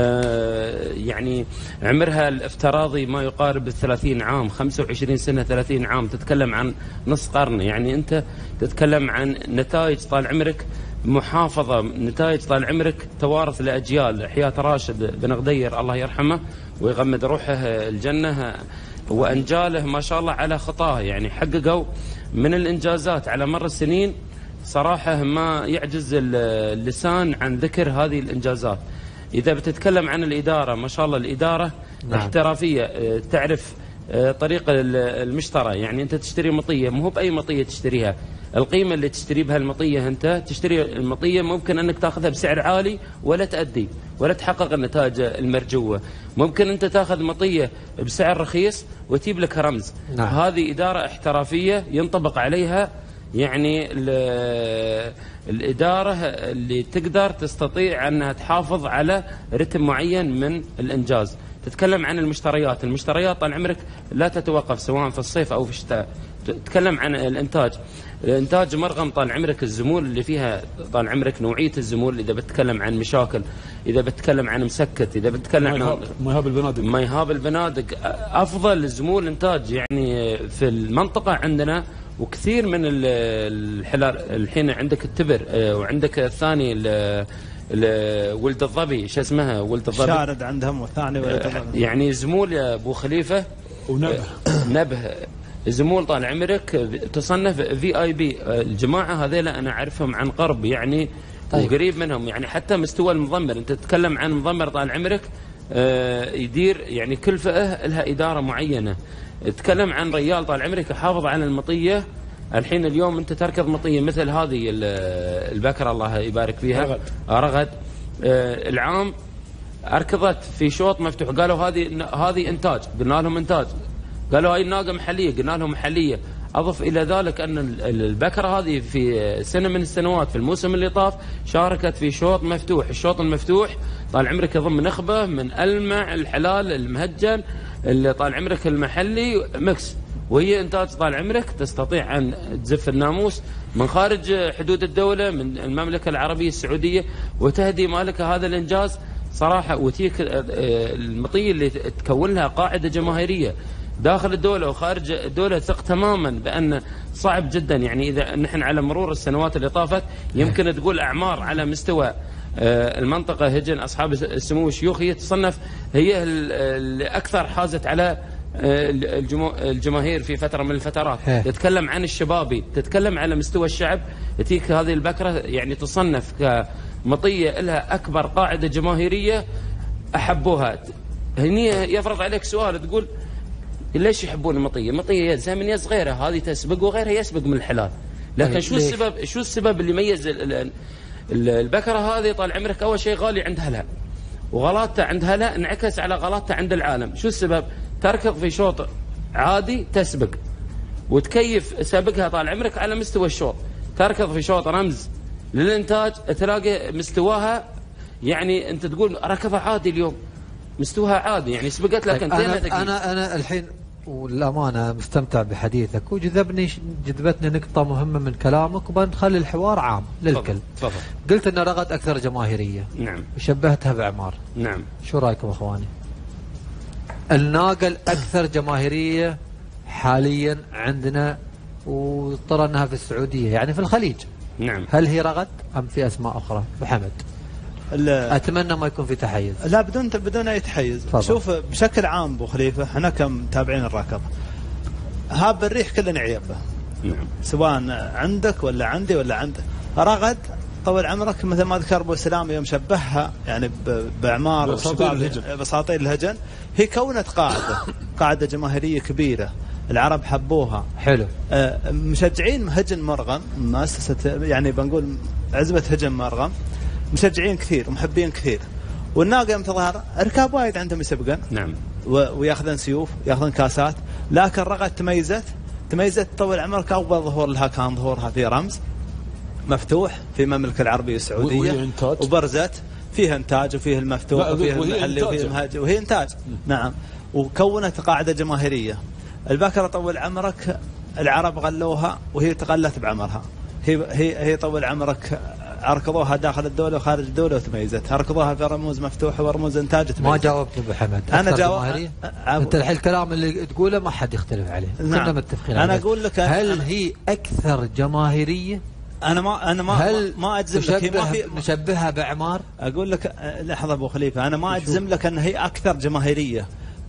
يعني عمرها الافتراضي ما يقارب 30 عام، 25 سنة 30 عام، تتكلم عن نص قرن. يعني أنت تتكلم عن نتائج طال عمرك محافظة، نتائج طال عمرك توارث لأجيال. حياة راشد بن غدير الله يرحمه ويغمد روحه الجنة، وأنجاله ما شاء الله على خطاه، يعني حققوا من الإنجازات على مر السنين صراحة ما يعجز اللسان عن ذكر هذه الإنجازات. إذا بتتكلم عن الإدارة ما شاء الله الإدارة احترافية، تعرف طريقة المشترى. يعني أنت تشتري مطية مو بأي مطية تشتريها، القيمة اللي تشتري بها المطية، أنت تشتري المطية ممكن أنك تأخذها بسعر عالي ولا تأدي ولا تحقق النتائج المرجوة، ممكن أنت تأخذ مطية بسعر رخيص وتجيب لك رمز. هذه إدارة احترافية ينطبق عليها يعني الإدارة اللي تقدر تستطيع أنها تحافظ على رتم معين من الإنجاز. تتكلم عن المشتريات، المشتريات طال عمرك لا تتوقف سواء في الصيف أو في الشتاء. تتكلم عن الإنتاج مرغم طال عمرك الزمول اللي فيها طال عمرك نوعية الزمول، إذا بتكلم عن مشاكل، إذا بتكلم عن مسكت، إذا بتكلم عن ميهاب البنادق أفضل زمول إنتاج يعني في المنطقة عندنا. وكثير من الحلال الحين عندك التبر، وعندك الثاني ولد الظبي، شو اسمها ولد الظبي شارد عندهم، والثاني ولد الظبي. يعني زمول يا ابو خليفه ونبه زمول طال عمرك تصنف VIP. الجماعه هذيلا انا اعرفهم عن قرب يعني. طيب. وقريب منهم يعني حتى مستوى المضمر، انت تتكلم عن مضمر طال عمرك يدير يعني كل فئه لها اداره معينه. تتكلم عن ريال طال عمرك يحافظ على المطيه الحين اليوم انت تركض مطيه مثل هذه البكره الله يبارك فيها رغد. العام اركضت في شوط مفتوح، قالوا هذه انتاج، قلنا لهم انتاج، قالوا هاي الناقه محليه، قلنا لهم محليه. اضف الى ذلك ان البكره هذه في سنه من السنوات في الموسم اللي طاف شاركت في شوط مفتوح. الشوط المفتوح طال عمرك يضم نخبه من المع الحلال المهجن اللي طال عمرك المحلي مكس، وهي انتاج طال عمرك تستطيع ان تزف الناموس من خارج حدود الدوله من المملكه العربيه السعوديه وتهدي مالكها هذا الانجاز صراحه. وتيك المطيه اللي تكون لها قاعده جماهيريه داخل الدولة وخارج الدولة، ثق تماما بأن صعب جدا. يعني إذا نحن على مرور السنوات اللي طافت يمكن تقول أعمار على مستوى المنطقة هجن أصحاب السمو الشيوخ هي تصنف هي الأكثر حازت على الجماهير في فترة من الفترات. تتكلم عن الشبابي، تتكلم على مستوى الشعب، تيك هذه البكرة يعني تصنف كمطية لها أكبر قاعدة جماهيرية أحبوها. هني يفرض عليك سؤال، تقول ليش يحبون المطيه؟ المطيه من صغيره هذه تسبق وغيرها يسبق من الحلال، لكن شو السبب اللي يميز البكره هذه؟ طال عمرك اول شيء غالي عند اهلها، وغلاطته عند اهلها انعكس على غلاطته عند العالم. شو السبب؟ تركض في شوط عادي تسبق وتكيف سابقها طال عمرك على مستوى الشوط، تركض في شوط رمز للانتاج تلاقي مستواها يعني انت تقول ركضها عادي اليوم، مستواها عادي يعني سبقت لك انتين. انا الحين والامانه مستمتع بحديثك، جذبتني نقطه مهمه من كلامك وبنخلي الحوار عام للكل. تفضل. قلت ان رغد اكثر جماهيريه. نعم. وشبهتها بعمار. نعم. شو رايكم اخواني؟ الناقه الاكثر جماهيريه حاليا عندنا وترى انها في السعوديه يعني في الخليج. نعم. هل هي رغد ام في اسماء اخرى؟ محمد. اتمنى ما يكون في تحيز. لا بدون اي تحيز. شوف بشكل عام ابو خليفه احنا كمتابعين الركض هاب الريح كلنا عيبه. نعم. سواء عندك ولا عندي ولا عنده. رغد طول عمرك مثل ما ذكر ابو سلام يوم شبهها يعني باعمار بساطيل الهجن، هي كونت قاعده جماهيريه كبيره، العرب حبوها. حلو. مشجعين هجن مرغم، مؤسسه يعني بنقول عزبه هجن مرغم، مشجعين كثير ومحبين كثير، والناقه يوم تظهر ركاب وايد عندهم يسبقن. نعم. وياخذن سيوف ياخذن كاسات، لكن رغد تميزت طول عمرك. اول ظهور لها كان ظهورها في رمز مفتوح في المملكه العربيه السعوديه، وبرزت فيها انتاج وفيه المفتوح وفيه المحلي وفيه المهاجر وهي انتاج. نعم. وكونت قاعده جماهيريه. البكره طول عمرك العرب غلوها وهي تغلت بعمرها. هي طول عمرك أركضوها داخل الدولة وخارج الدولة وتميزت، أركضوها في رموز مفتوحة ورموز إنتاج تميزت. ما جاوبت أبو حمد. أنا جاوب. أنت الحين الكلام اللي تقوله ما حد يختلف عليه. نعم. كنا متفقين. أنا أقول لك هل هي أكثر جماهيرية؟ أنا ما أجزم لك. ما في نشبهها بعمار. أقول لك لحظة أبو خليفة، أنا ما أجزم لك أن هي أكثر جماهيرية.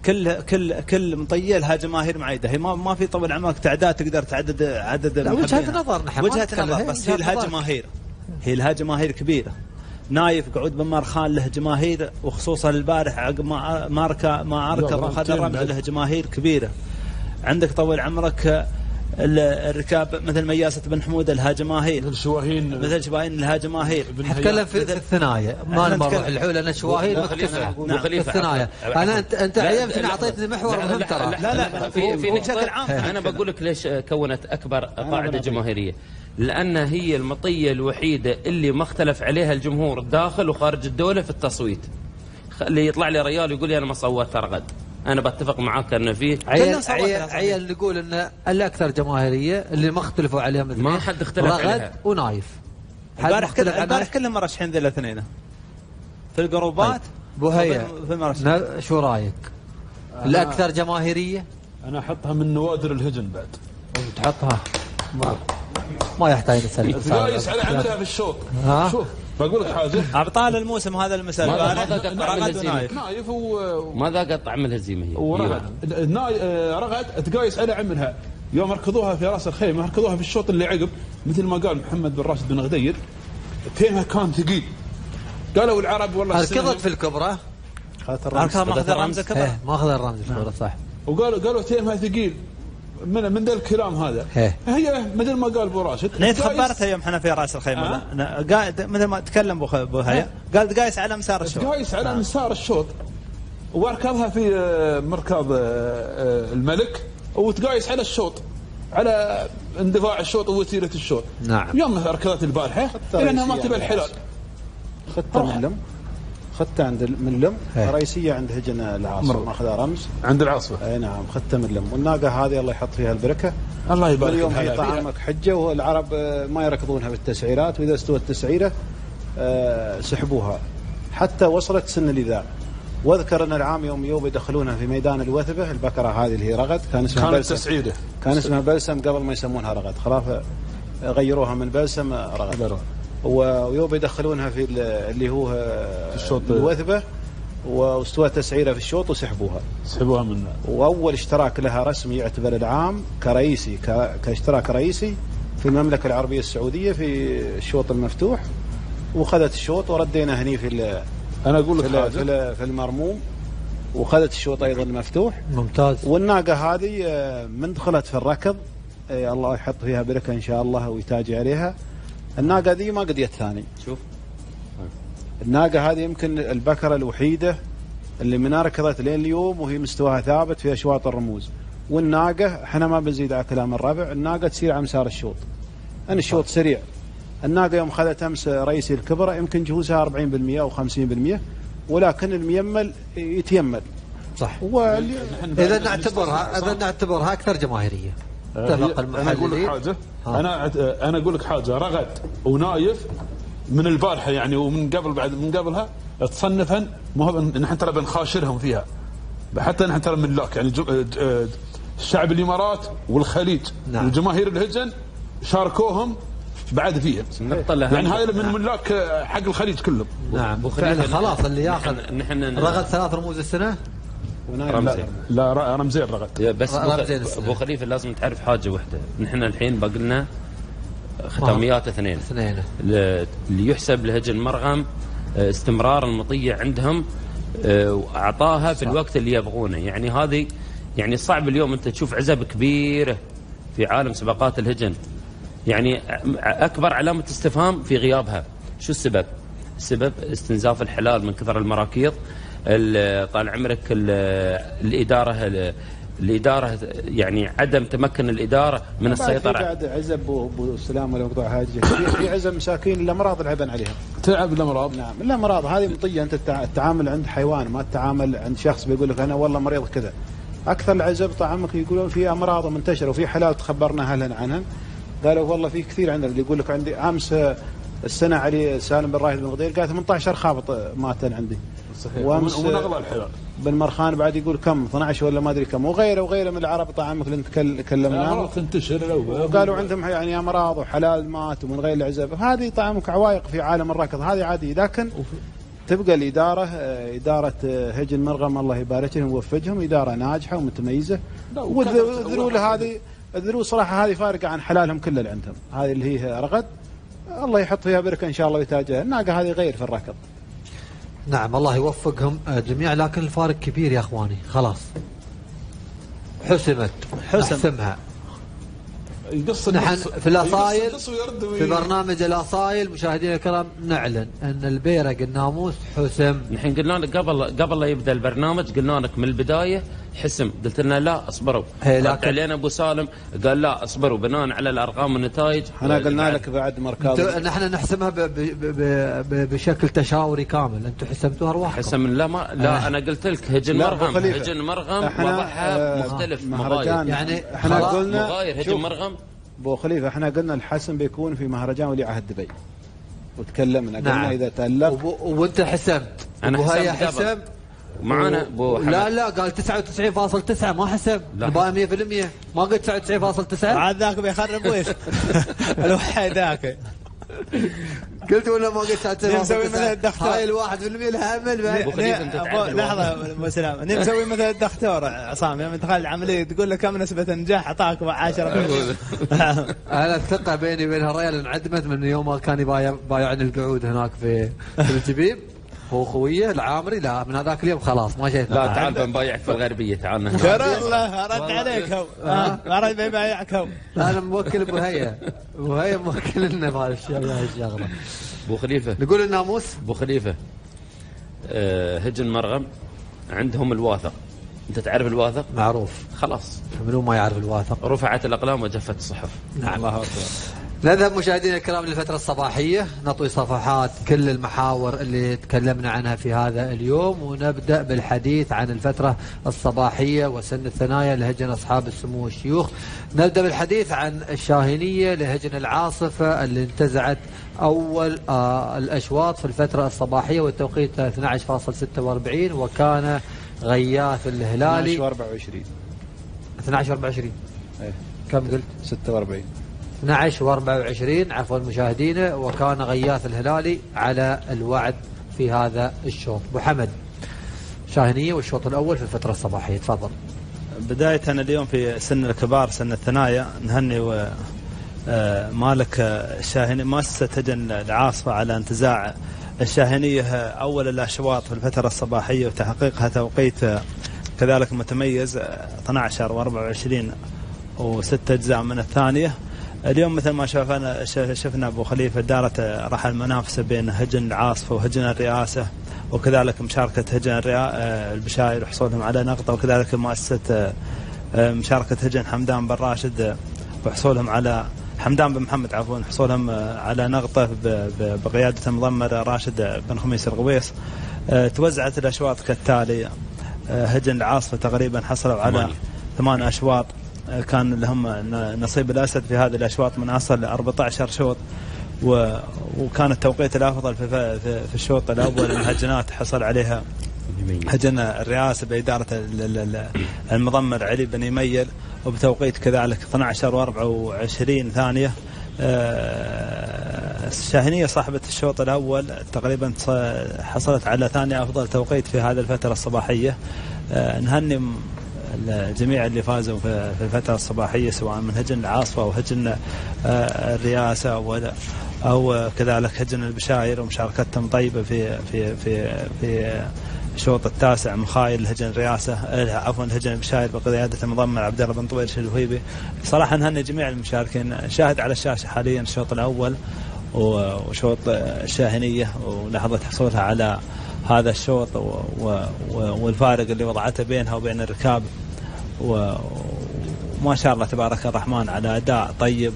كل مطيه لها جماهير معيده. هي ما في طول عمرك تعداد تقدر تعدد عدد وجهه نظر. نحن وجهه نظر بس هي لها جماهير. هي لها جماهير كبيره. نايف قعود بن مارخان له جماهير، وخصوصا البارح عقب ما أركض وخذ الرمز له جماهير كبيره. عندك طول عمرك الركاب مثل مياسة بن حمودة لها جماهير، مثل شواهين لها جماهير. نتكلم في الثنايا ما نروح الحول. انا شواهين في الثنايا. انت عيبتني اعطيتني محور مهم ترى. لا في بشكل عام انا بقول لك ليش كونت اكبر قاعده جماهيريه، لان هي المطيه الوحيده اللي ما اختلف عليها الجمهور داخل وخارج الدوله في التصويت. اللي يطلع لي ريال يقول لي انا ما صوت رغد، انا بتفق معاك ان في عيال نقول ان الاكثر جماهيريه اللي ما اختلفوا عليها مثل ما حد اختلف عليها. رغد ونايف. البارح كلهم مرشحين ذي الاثنين في الجروبات. بوهية شو رايك؟ الاكثر جماهيريه انا احطها من نوادر الهجن بعد. تحطها ما يحتاج نسالك. جايس على عملها في الشوط. شوف بقول لك حاجه، ابطال الموسم هذا المساء نايف ماذا قطع عمل هزيمه هي ورغد. رغد تقايس على عملها يوم ركضوها في راس الخيمه، ركضوها في الشوط اللي عقب مثل ما قال محمد بن راشد بن غدير، تيمها كان ثقيل. قالوا العرب والله ركضت في الكبرى، ما اخذ الرمز ما اخذ الرمز الكبرى صح. وقالوا تيمها ثقيل، من ذا الكلام هذا هي مثل ما قال ابو راشد. انا تخبرتها يوم احنا في راس الخيمه قاعد مثل ما تكلم ابو هيا قال تقايس على مسار الشوط. تقايس على مسار الشوط واركضها في مركض الملك وتقايس على الشوط على اندفاع الشوط ووتيره الشوط. نعم. يوم ركضت البارحه لانها ما تبى الحلال. خطه من لم خطه عند من لم رئيسيه عند هجن العاصفه ماخذها رمز عند العاصفه. اي نعم خطه من لم. والناقه هذه الله يحط فيها البركه. الله يبارك اليوم هي طعامك حجه والعرب ما يركضونها بالتسعيرات واذا استوت التسعيره سحبوها حتى وصلت سن الإذاع. واذكر ان العام يوم يدخلونها في ميدان الوثبه البكره هذه اللي هي رغد كان اسمها بلسم. كان اسمها بلسم قبل ما يسمونها رغد خلاص غيروها من بلسم رغد. ويوم يدخلونها في اللي هو الوثبه واستوت تسعيره في الشوط وسحبوها من. واول اشتراك لها رسمي يعتبر العام كرئيسي كاشتراك رئيسي في المملكه العربيه السعوديه في الشوط المفتوح وخذت الشوط وردينا هني في انا اقول لك في المرموم وخذت الشوط ايضا المفتوح. ممتاز. والناقه هذه من دخلت في الركض الله يحط فيها بركه ان شاء الله ويتاجي عليها. الناقه ذي ما قديت ثاني. شوف الناقه هذه يمكن البكره الوحيده اللي من ركضت لين اليوم وهي مستواها ثابت في اشواط الرموز. والناقه احنا ما بنزيد على كلام الربع الناقه تسير على مسار الشوط. ان الشوط سريع. الناقه يوم خذت امس رئيسي الكبرى يمكن جهوزها 40% او 50% ولكن الميمل يتيمل. صح. اذا نعتبرها اكثر جماهيريه. انا اقول لك حاجه انا اقول لك حاجه رغد ونايف من البارحه يعني ومن قبل بعد من قبلها تصنفهن نحن ترى بنخاشرهم فيها حتى نحن ترى ملاك يعني الشعب الامارات والخليج. نعم. وجماهير الهجن شاركوهم بعد فيها يعني هاي من ملاك حق الخليج كلهم. نعم. وفعلا خلاص اللي ياخذ رغد 3 رموز السنه رمزين. لا رمزين رغد بس ابو خليفه لازم تعرف حاجه واحده. نحن الحين باقي لنا ختاميات اثنين اللي يحسب لهجن مرغم استمرار المطيه عندهم واعطاها في الوقت اللي يبغونه. يعني هذه يعني صعب اليوم انت تشوف عزب كبيره في عالم سباقات الهجن. يعني اكبر علامه استفهام في غيابها. شو السبب؟ السبب استنزاف الحلال من كثر المراكيض. طال عمرك الإدارة يعني عدم تمكن الإدارة من السيطرة. بعد عزب ابو سلام ولا مقطوع حاجه في عزب مساكين الامراض العبن عليها. تعب الامراض. نعم الامراض هذه مطيه. انت التعامل عند حيوان ما التعامل عند شخص بيقول لك انا والله مريض كذا. اكثر العزب طعمك يقولون في امراض منتشره وفي حالات تخبرنا اهلا عنها قالوا والله في كثير عندنا اللي يقول لك عندي امس السنه علي سالم بن راشد بن غدير قال 18 خابط ماتن عندي. صحيح. ومن اغلى الحلال. بالمرخان بعد يقول كم 12 ولا ما ادري كم وغيره من العرب طعامك اللي تكلمناه تنتشر وقالوا عندهم يعني امراض وحلال مات ومن غير العزب. هذه طعامك عوائق في عالم الركض هذه عادي. لكن تبقى الاداره اداره هجن مرغم الله يبارك لهم ويوفقهم اداره ناجحه ومتميزه. والذرول هذه الذرول صراحه هذه فارقه عن حلالهم كله اللي عندهم. هذه اللي هي رغد الله يحط فيها بركه ان شاء الله ويتاجها. الناقه هذه غير في الركض. نعم الله يوفقهم جميعا. لكن الفارق كبير يا اخواني. خلاص حسمها. نحن في الأصايل في برنامج الأصايل مشاهدينا الكرام نعلن أن البيرق الناموس حسم. نحن قلنا لك قبل لا يبدأ البرنامج قلنا لك من البداية حسم. قلت لنا لا اصبروا. لكن علينا أبو سالم قال لا اصبروا بناء على الأرقام والنتائج. احنا قلنا لك بعد مركز نحن نحسمها بشكل تشاوري كامل. انتم حسمتوها ارواحكم. حسم لا انا قلت لك هجن مرغم وضعها مختلف مهرجان. يعني احنا قلنا مغاير هجن مرغم ابو خليفه. احنا قلنا الحسم بيكون في مهرجان ولي عهد دبي وتكلمنا. قلنا نعم. اذا تألق وانت حسمت. انا حسم معانا ابو حمد. لا قال 99.9 ما حسب. نبغى 100% ما قلت 99.9. عاد ذاك بيخرب ويش الوحيد ذاك. قلت ولا ما قلت 99.9. نسوي مثل الدكتور. هاي ال1% لها امل. لحظه ابو سلام نسوي مثل الدكتور عصام يوم دخل العمليه تقول له كم نسبه النجاح اعطاك 10%. انا الثقه بيني وبين الريال انعدمت من يوم ما كان بايعني القعود هناك في الجبيب. هو خويه العامري لا من هذاك اليوم خلاص ما شيء. لا تعال بنبايعك في الغربيه تعال. ترى الله رد عليكم ما رد يبايعكم. انا موكل ابو هيا موكل لنا بهذا الشغله. ابو خليفه نقول الناموس. ابو خليفه هجن مرغم عندهم الواثق. انت تعرف الواثق؟ معروف. خلاص منو ما يعرف الواثق. رفعت الاقلام وجفت الصحف. نعم. الله اكبر. نذهب مشاهدينا الكرام للفترة الصباحية، نطوي صفحات كل المحاور اللي تكلمنا عنها في هذا اليوم، ونبدأ بالحديث عن الفترة الصباحية وسن الثنايا لهجن أصحاب السمو والشيوخ. نبدأ بالحديث عن الشاهنية لهجن العاصفة اللي انتزعت أول الأشواط في الفترة الصباحية، والتوقيت 12.46، وكان غياث الهلالي 12:24. ايه كم قلت؟ 46. 12:24 عفوا مشاهدينا، وكان غياث الهلالي على الوعد في هذا الشوط. ابو حمد، شاهنية والشوط الأول في الفترة الصباحية، تفضل. بداية اليوم في سن الكبار سن الثنايا نهني مالك الشاهنية مؤسسة هجن العاصفة على انتزاع الشاهنية أول الأشواط في الفترة الصباحية وتحقيقها توقيت كذلك متميز 12:24 و6 أجزاء من الثانية. اليوم مثل ما شفنا أبو خليفة دارت راح المنافسة بين هجن العاصفة وهجن الرئاسة، وكذلك مشاركة هجن البشاير وحصولهم على نقطة، وكذلك مؤسسة مشاركة هجن حمدان بن راشد وحصولهم على حمدان بن محمد عفوا حصولهم على نقطة بقيادة مضمر راشد بن خميس الغويص. توزعت الأشواط كالتالي: هجن العاصفة تقريبا حصلوا على 8 أشواط، كان لهم نصيب الأسد في هذه الأشواط من أصل 14 شوط، وكان التوقيت الأفضل في الشوط الأول الهجنات حصل عليها هجن الرئاسة بإدارة المضمر علي بن يميل، وبتوقيت كذلك 12:24 ثانية. الشاهنية صاحبة الشوط الأول تقريبا حصلت على ثاني أفضل توقيت في هذه الفترة الصباحية. نهني الجميع اللي فازوا في الفترة الصباحية سواء من هجن العاصفة أو هجن الرئاسة أو كذلك هجن البشاير، ومشاركتهم طيبة في الشوط التاسع من خايل هجن الرئاسة عفوا هجن البشاير بقيادة المضمر عبد الله بن طويل الوهيبي. صراحة نهني جميع المشاركين. شاهد على الشاشة حاليا الشوط الأول وشوط الشاهنية ولحظة حصولها على هذا الشوط والفارق اللي وضعته بينها وبين الركاب، وما شاء الله تبارك الرحمن على أداء طيب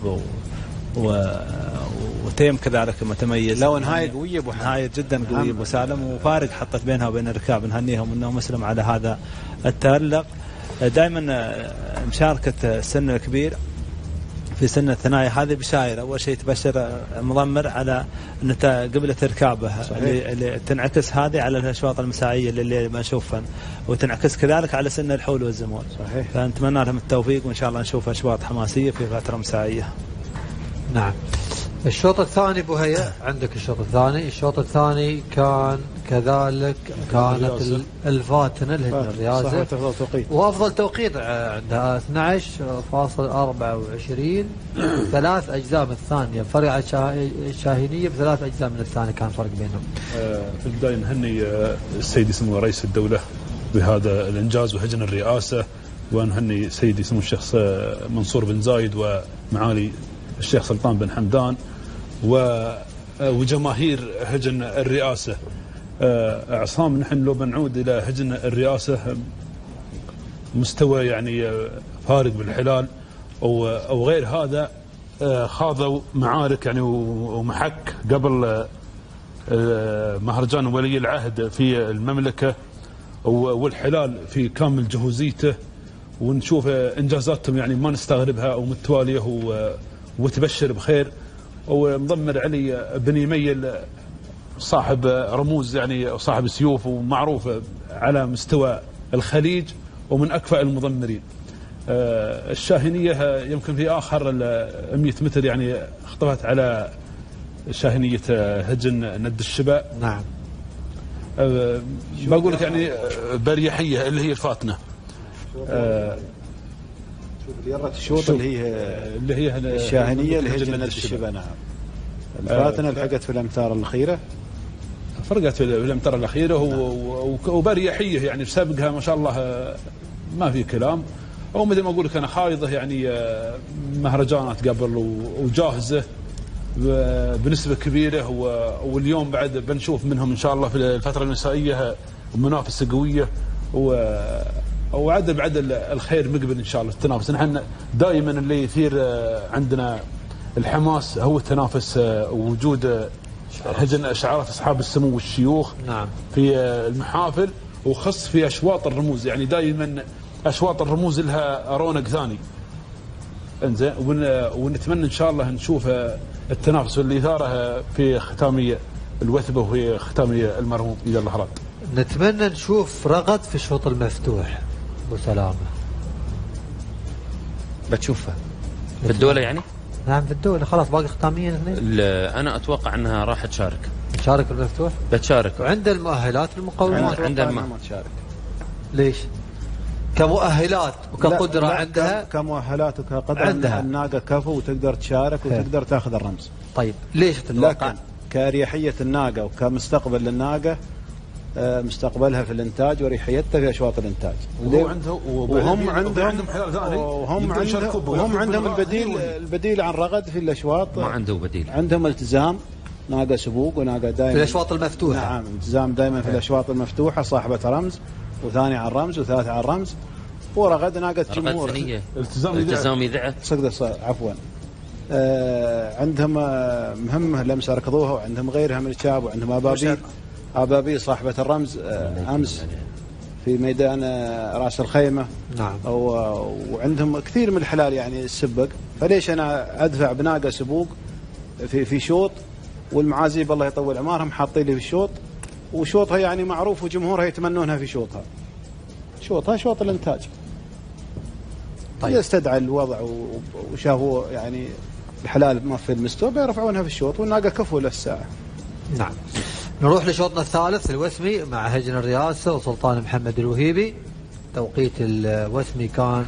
وتيم كذلك متميز. لو نهاية قوية نهاية جدا قوية أبو سالم، وفارق حطت بينها وبين الركاب. نهنيهم أنه مسلم على هذا التألق. دائما مشاركة السن الكبير في سن الثنايا هذه بشاير أول شيء تبشر مضمر على أن قبلة ركابه اللي تنعكس هذه على الأشواط المسائية اللي بنشوفها، وتنعكس كذلك على سن الحول والزمول. صحيح. فنتمنى لهم التوفيق وإن شاء الله نشوف أشواط حماسية في فترة مسائية. نعم. الشوط الثاني ابو هيا، عندك الشوط الثاني. الشوط الثاني كان كذلك كانت الفاتنة لهجن الرئاسة وافضل توقيت عندها 12:24 3 أجزاء من الثانية. فرق الشاهنية ب3 أجزاء من الثانية كان فرق بينهم. في البداية نهني السيد سمو رئيس الدولة بهذا الإنجاز وهجن الرئاسة، ونهني سيدي سمو الشيخ منصور بن زايد ومعالي الشيخ سلطان بن حمدان وجماهير هجن الرئاسة. عصام نحن لو بنعود إلى هجن الرئاسة مستوى يعني فارق بالحلال أو غير هذا، خاضوا معارك يعني ومحك قبل مهرجان ولي العهد في المملكة والحلال في كامل جهوزيته، ونشوف إنجازاتهم يعني ما نستغربها أو متوالية وتبشر بخير. ومضمر علي بن يميل صاحب رموز يعني صاحب سيوف ومعروف على مستوى الخليج ومن أكفأ المضمرين. الشاهنية يمكن في آخر 100 متر يعني اختفت على شاهنية هجن ند الشباء. نعم. بقول لك يعني بريحية اللي هي الفاتنة. الشوط اللي هي الشاهنية اللي هي ند الشباء. نعم. الفاتنة لحقت في الأمتار الأخيرة. فرقت في الامتار الاخيره وباريحيه يعني بسابقها ما شاء الله ما في كلام. او مثل ما اقول لك انا خايضه يعني مهرجانات قبل وجاهزه بنسبه كبيره، واليوم بعد بنشوف منهم ان شاء الله في الفتره النسائيه منافسه قويه وعدل بعد الخير مقبل ان شاء الله التنافس. نحن دائما اللي يثير عندنا الحماس هو التنافس ووجود هجن شعارات اصحاب السمو والشيوخ نعم في المحافل، وخص في اشواط الرموز. يعني دائما اشواط الرموز لها رونق ثاني. انزين ونتمنى ان شاء الله نشوف التنافس والاثاره في ختاميه الوثبه وفي ختاميه المرموم اذا الله اراد. نتمنى نشوف رغد في الشوط المفتوح ابو سلامه. بتشوفها في الدوله يعني؟ نعم في الدوله خلاص باقي ختاميه اثنين. انا اتوقع انها راح تشارك. تشارك المفتوح؟ بتشارك. وعند المؤهلات المقومات عندها ما تشارك. ليش؟ كمؤهلات وكقدره عندها؟ كمؤهلات وكقدره عندها الناقه كفو وتقدر تشارك وتقدر تاخذ الرمز. طيب ليش تتوقع؟ لكن كاريحيه الناقه وكمستقبل للناقه مستقبلها في الانتاج وريحيتها في اشواط الانتاج. وهم عندهم البديل عن رغد في الاشواط. ما عنده بديل. عندهم التزام ناقه سبوق وناقه دائما في الاشواط المفتوحه. نعم التزام دائما في الاشواط المفتوحه صاحبه رمز وثاني على الرمز وثالث على الرمز. ورغد ناقه جمهور التزام يذعه عفوا. عندهم مهمه لمسه ركضوها وعندهم غيرها من الشاب وعندهم أبابيل صاحبة الرمز أمس في ميدان رأس الخيمة. نعم. وعندهم كثير من الحلال يعني السبق. فليش أنا أدفع بناقة سبوق في شوط والمعازيب الله يطول عمارهم حاطين لي في الشوط وشوطها يعني معروف وجمهورها يتمنونها في شوطها شوط الانتاج. طيب. يستدعي الوضع وشافوا يعني الحلال ما في المستوى بيرفعونها في الشوط والناقة كفو للساعة. نعم. نروح لشوطنا الثالث الوثمي مع هجن الرئاسة وسلطان محمد الوهيبي. توقيت الوثمي كان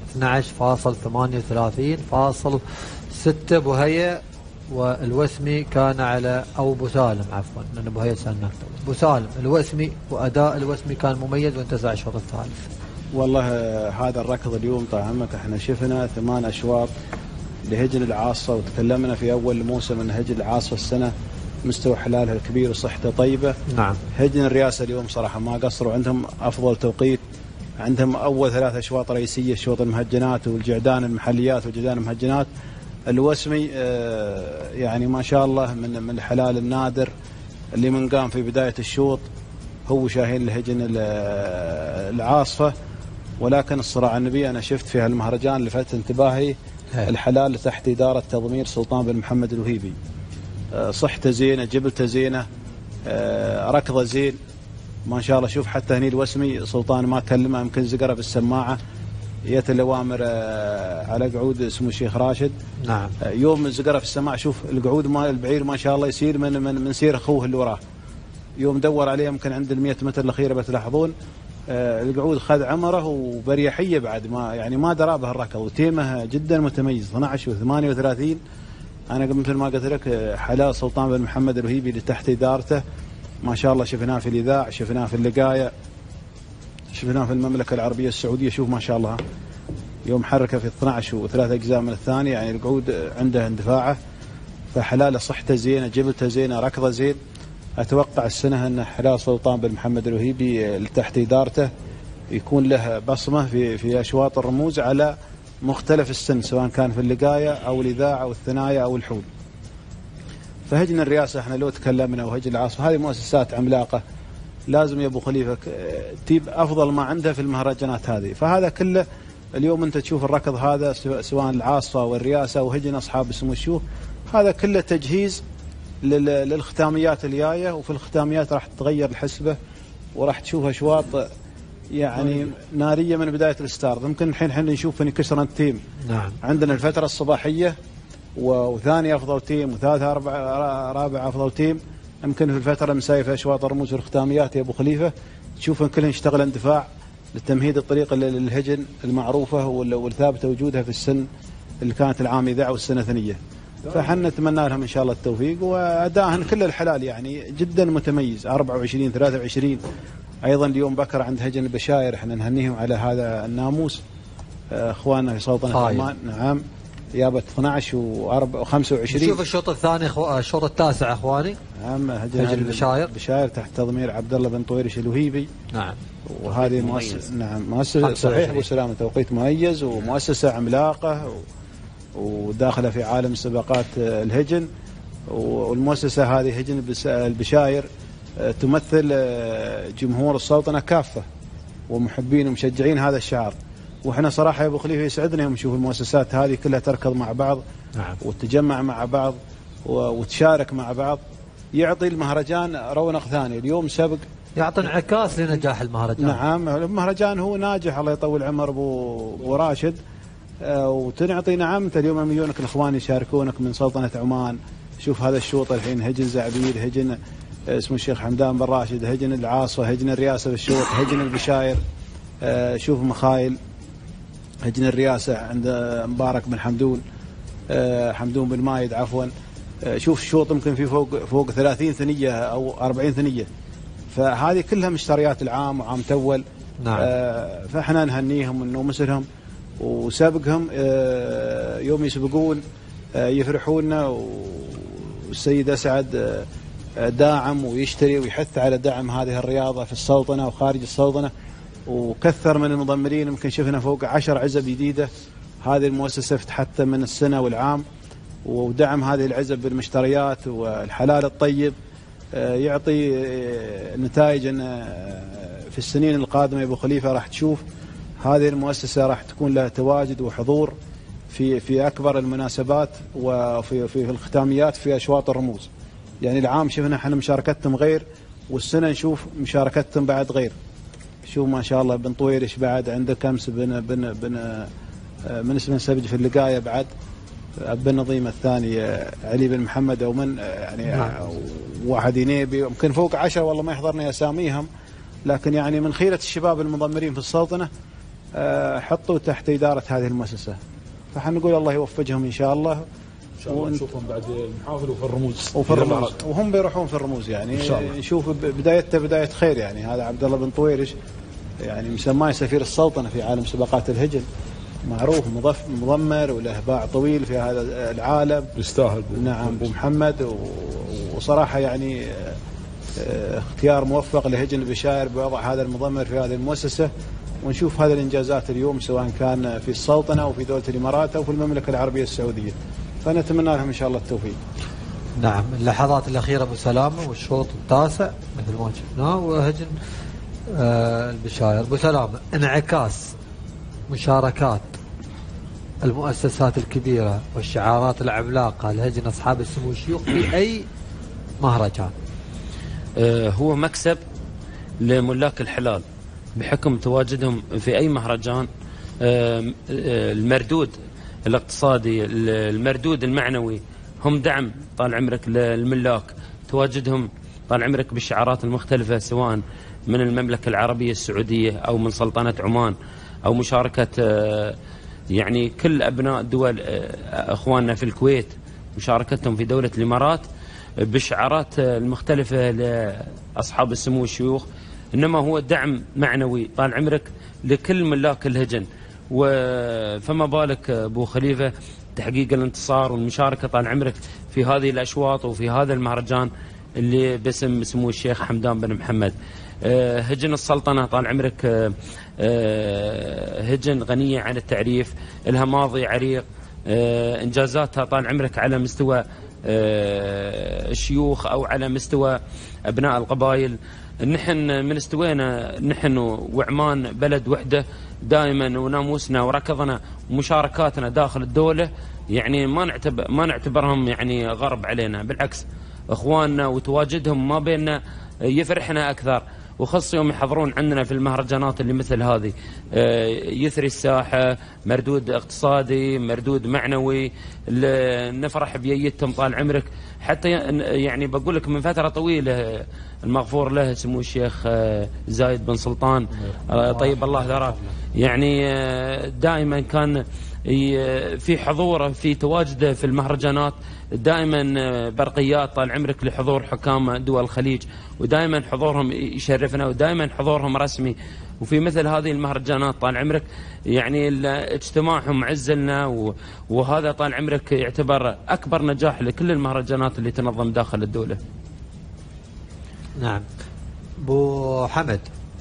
12.38.6 بوهية، والوثمي كان على أو أبو سالم عفوا لأن بوهية سألناك أبو سالم الوثمي، وأداء الوثمي كان مميز وانتزع الشوط الثالث. والله هذا الركض اليوم طعمك احنا شفنا 8 أشواط لهجن العاصة، وتكلمنا في أول موسم أن هجن العاصة السنة مستوى حلالها الكبير وصحته طيبة. نعم. هجن الرئاسة اليوم صراحة ما قصروا، عندهم أفضل توقيت، عندهم أول 3 أشواط رئيسية شوط المهجنات والجعدان المحليات وجعدان المهجنات. الوسمي يعني ما شاء الله من الحلال النادر اللي من قام في بداية الشوط هو شاهين لهجن العاصفة. ولكن الصراع النبي أنا شفت في هالمهرجان لفت انتباهي الحلال تحت إدارة تضمير سلطان بن محمد الوهيبي. صحته زينة، جبلته زينة، ركضه زين ما شاء الله. شوف حتى هني الوسمي سلطان ما كلمه يمكن زقره بالسماعة جت الأوامر على قعود اسمه الشيخ راشد. نعم. يوم زقره في السماعة شوف القعود مال البعير ما شاء الله يسير من سير أخوه اللي وراه. يوم دور عليه يمكن عند 100 متر الأخيرة بتلاحظون القعود خذ عمره وبريحية بعد ما درى به الركض، وتيمه جدا متميز 12 و38. أنا مثل ما قلت لك حلال سلطان بن محمد الوهيبي اللي تحت إدارته ما شاء الله. شفناه في الإذاع، شفناه في اللقاية، شفناه في المملكة العربية السعودية. شوف ما شاء الله يوم حركه في 12 و3 أجزاء من الثانية يعني القعود عنده اندفاعه. فحلاله صحته زينة، جبلته زينة، ركضه زين. أتوقع السنة أن حلال سلطان بن محمد الوهيبي اللي تحت إدارته يكون له بصمة في أشواط الرموز على مختلف السن سواء كان في اللقاية أو الإذاعة أو الثنايا أو الحول. فهجن الرئاسة احنا لو تكلمنا وهجن العاصفة هذه مؤسسات عملاقة لازم يا أبو خليفة تجيب أفضل ما عنده في المهرجانات هذه. فهذا كله اليوم أنت تشوف الركض هذا سواء العاصفة والرئاسة وهجن أصحاب اسمه الشيوخ، هذا كله تجهيز للختاميات الجاية. وفي الختاميات راح تتغير الحسبة وراح تشوف أشواط يعني نارية من بداية الستارت. ممكن الحين نشوف في كسران تيم. نعم. عندنا الفترة الصباحية وثاني أفضل تيم وثالث رابع أفضل تيم. يمكن في الفترة المسايفة أشواط الرموز والختاميات يا أبو خليفة تشوفهم كلهم يشتغل اندفاع لتمهيد الطريق للهجن المعروفة والثابتة وجودها في السن اللي كانت العام إذاعة والسنة ثانية. فحنا نتمنى لهم ان شاء الله التوفيق، وادائهم كل الحلال يعني جدا متميز 24 23. ايضا اليوم بكر عند هجن البشاير، احنا نهنيهم على هذا الناموس اخواننا في سلطنه عمان. نعم جابت 12 و25. نشوف الشوط الثاني الشوط التاسع اخواني. نعم هجن البشاير تحت تضمير عبد الله بن طويرش الوهيبي. نعم وهذه مؤسسه صحيح وسلامه توقيت مميز ومؤسسه عملاقه وداخله في عالم سباقات الهجن. والمؤسسه هذه هجن البشاير تمثل جمهور السلطنه كافه ومحبين ومشجعين هذا الشعار. واحنا صراحه يا ابو خليفه يسعدنا يوم نشوف المؤسسات هذه كلها تركض مع بعض. نعم. وتجمع مع بعض وتشارك مع بعض، يعطي المهرجان رونق ثاني. اليوم سبق يعطي انعكاس لنجاح المهرجان. نعم المهرجان هو ناجح، الله يطول عمر ابو راشد. وتنعطي نعم انت اليوم مليونك الاخوان يشاركونك من سلطنه عمان. شوف هذا الشوط الحين هجن زعبيل، هجن اسمه الشيخ حمدان بن راشد، هجن العاصفه، هجن الرياسه بالشوط، هجن البشاير. شوف مخايل، هجن الرياسه عند مبارك بن حمدون بن مايد عفوا. شوف الشوط يمكن في فوق 30 ثنيه او 40 ثنيه. فهذه كلها مشتريات العام وعام تول. نعم. فاحنا نهنيهم انه مثلهم وسابقهم يوم يسبقون يفرحونا. والسيد اسعد داعم ويشتري ويحث على دعم هذه الرياضه في السلطنه وخارج السلطنه، وكثر من المضمرين. يمكن شفنا فوق 10 عزب جديده هذه المؤسسه فتحتها من السنه والعام، ودعم هذه العزب بالمشتريات والحلال الطيب يعطي نتائج. في السنين القادمه يا ابو خليفه راح تشوف هذه المؤسسه راح تكون لها تواجد وحضور في اكبر المناسبات وفي الختاميات في اشواط الرموز. يعني العام شفنا احنا مشاركتهم غير، والسنه نشوف مشاركتهم بعد غير. شوف ما شاء الله بن طويرش بعد عندك امس من اسم سبج في اللقايه بعد ابن نظيم الثاني علي بن محمد او من يعني واحد ينيبي يمكن فوق 10 والله ما يحضرني اساميهم، لكن يعني من خيره الشباب المضمرين في السلطنه حطوا تحت اداره هذه المؤسسه. فحنقول الله يوفقهم ان شاء الله. ان شاء الله نشوفهم بعد المحافل وفي الرموز وهم بيروحون في الرموز يعني نشوف بدايته بدايه خير. يعني هذا عبد الله بن طويرش يعني مسماه سفير السلطنه في عالم سباقات الهجن، معروف مضمر وله باع طويل في هذا العالم يستاهل. نعم ابو محمد. وصراحه يعني اختيار موفق لهجن البشاير بوضع هذا المضمر في هذه المؤسسه. ونشوف هذه الانجازات اليوم سواء كان في السلطنه او في دوله الامارات او في المملكه العربيه السعوديه، فنتمنى لهم ان شاء الله التوفيق. نعم اللحظات الاخيره بسلامه والشوط التاسع مثل ما شفناه وهجن البشاير بسلامه. انعكاس مشاركات المؤسسات الكبيره والشعارات العملاقه لهجن اصحاب السمو الشيوخ في اي مهرجان هو مكسب لملاك الحلال بحكم تواجدهم في أي مهرجان. المردود الاقتصادي المردود المعنوي هم دعم طال عمرك للملاك. تواجدهم طال عمرك بالشعارات المختلفة سواء من المملكة العربية السعودية أو من سلطنة عمان أو مشاركة يعني كل أبناء دول أخواننا في الكويت مشاركتهم في دولة الإمارات بالشعارات المختلفة لأصحاب السمو الشيوخ. إنما هو دعم معنوي طال عمرك لكل ملاك الهجن. فما بالك أبو خليفة تحقيق الانتصار والمشاركة طال عمرك في هذه الأشواط وفي هذا المهرجان اللي باسم سمو الشيخ حمدان بن محمد. هجن السلطنة طال عمرك هجن غنية عن التعريف، لها ماضي عريق، إنجازاتها طال عمرك على مستوى الشيوخ أو على مستوى أبناء القبائل. نحن من استوينا نحن وعمان بلد وحدة دائما، وناموسنا وركضنا ومشاركاتنا داخل الدولة يعني ما نعتبرهم يعني غرب علينا، بالعكس اخواننا وتواجدهم ما بيننا يفرحنا اكثر، وخاصة يوم يحضرون عندنا في المهرجانات اللي مثل هذه يثري الساحة، مردود اقتصادي، مردود معنوي، نفرح بيتهم طال عمرك. حتى يعني بقول لك من فترة طويلة المغفور له سمو الشيخ زايد بن سلطان طيب الله ثراه، يعني دائما كان في حضوره في تواجده في المهرجانات دائما برقيات طال عمرك لحضور حكام دول الخليج، ودائما حضورهم يشرفنا ودائما حضورهم رسمي. وفي مثل هذه المهرجانات طال عمرك يعني اجتماعهم عز لنا، وهذا طال عمرك يعتبر أكبر نجاح لكل المهرجانات اللي تنظم داخل الدولة. نعم. أبو حمد،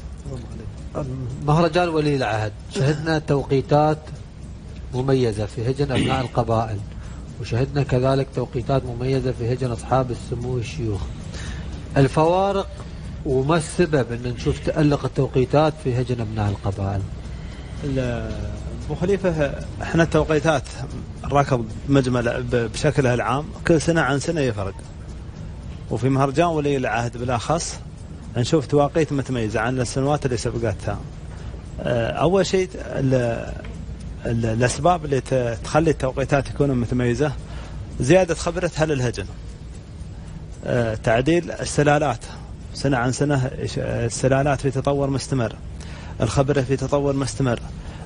مهرجان ولي العهد شهدنا توقيتات مميزة في هجن أبناء القبائل، وشهدنا كذلك توقيتات مميزة في هجن أصحاب السمو الشيوخ. الفوارق وما السبب أن نشوف تألق التوقيتات في هجن أبناء القبائل؟ أبو خليفة، احنا التوقيتات الركض مجمل بشكلها العام كل سنة عن سنة يفرق، وفي مهرجان ولي العهد بالأخص نشوف تواقيت متميزة عن السنوات اللي سبقتها. أول شيء الأسباب اللي تخلي التوقيتات تكون متميزة: زيادة خبرة أهل الهجن، تعديل السلالات سنة عن سنة، السلالات في تطور مستمر، الخبرة في تطور مستمر،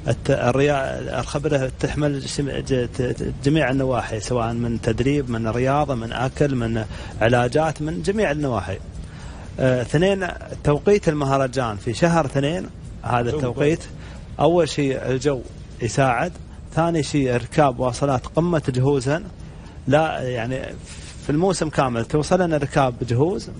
الخبرة تحمل جميع النواحي، سواء من تدريب، من رياضة، من أكل، من علاجات، من جميع النواحي. 2 توقيت المهرجان في شهر 2، هذا التوقيت أول شيء الجو يساعد، ثاني شيء ركاب واصلات قمة جهوزهن، لا يعني في الموسم كامل توصلنا ركاب جهوز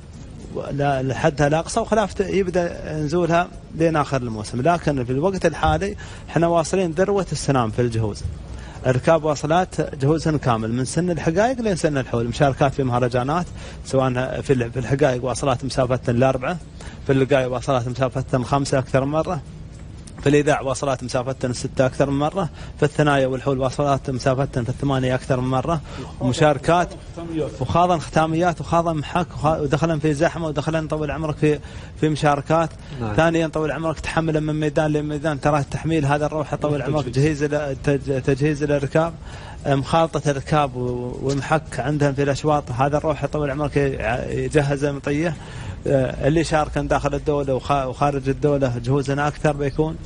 لحدها الأقصى، وخلاف يبدأ نزولها لين آخر الموسم. لكن في الوقت الحالي احنا واصلين ذروة السنام في الجهوز، ركاب واصلات جهوزهن كامل من سن الحقائق لين سن الحول، مشاركات في مهرجانات سواء في الحقائق واصلات مسافتها 4، في اللقاية واصلات مسافتها 5 أكثر من مرة، في الإذاع واصلات مسافتها 6 أكثر من مرة، في الثنايا والحول واصلات مسافتها 8 أكثر من مرة، ومشاركات وخاضن ختاميات وخاضن محك ودخلن في زحمة ودخلن طول عمرك في مشاركات. ثانيا طول عمرك تحمل من ميدان لميدان، ترى التحميل هذا الروح طول عمرك تجهيز الركاب، مخالطة الركاب والمحك عندهم في الأشواط، هذا الروح طول عمرك يجهز مطيه. اللي شاركن داخل الدولة وخارج الدولة جهوزنا أكثر بيكون.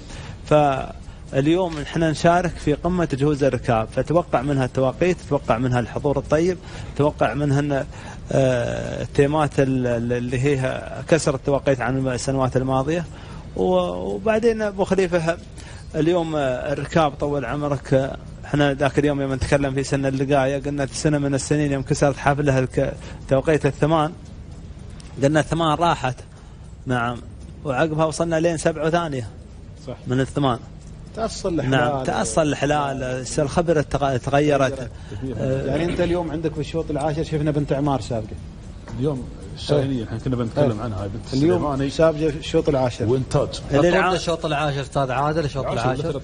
فاليوم احنا نشارك في قمة جهوز الركاب، فتوقع منها التواقيت، توقع منها الحضور الطيب، توقع منها التيمات اللي هي كسر التواقيت عن السنوات الماضية. وبعدين أبو خليفة، اليوم الركاب طول عمرك، احنا ذاك اليوم يوم نتكلم في سنة اللقاية قلنا سنة من السنين يوم كسرت حافلها توقيت 8، قلنا 8 راحت، نعم، وعقبها وصلنا لين 7 ثانية صح من 8. تأصل الحلال. نعم، تأصل الحلال، الخبرة تغيرت. يعني أنت اليوم عندك في الشوط العاشر شفنا بنت عمار سابقة اليوم الشاهينية، احنا كنا بنتكلم عنها بنت اليوم سابقة الشوط العاشر وإنتاج. الشوط العاشر أستاذ عادل، الشوط العاشر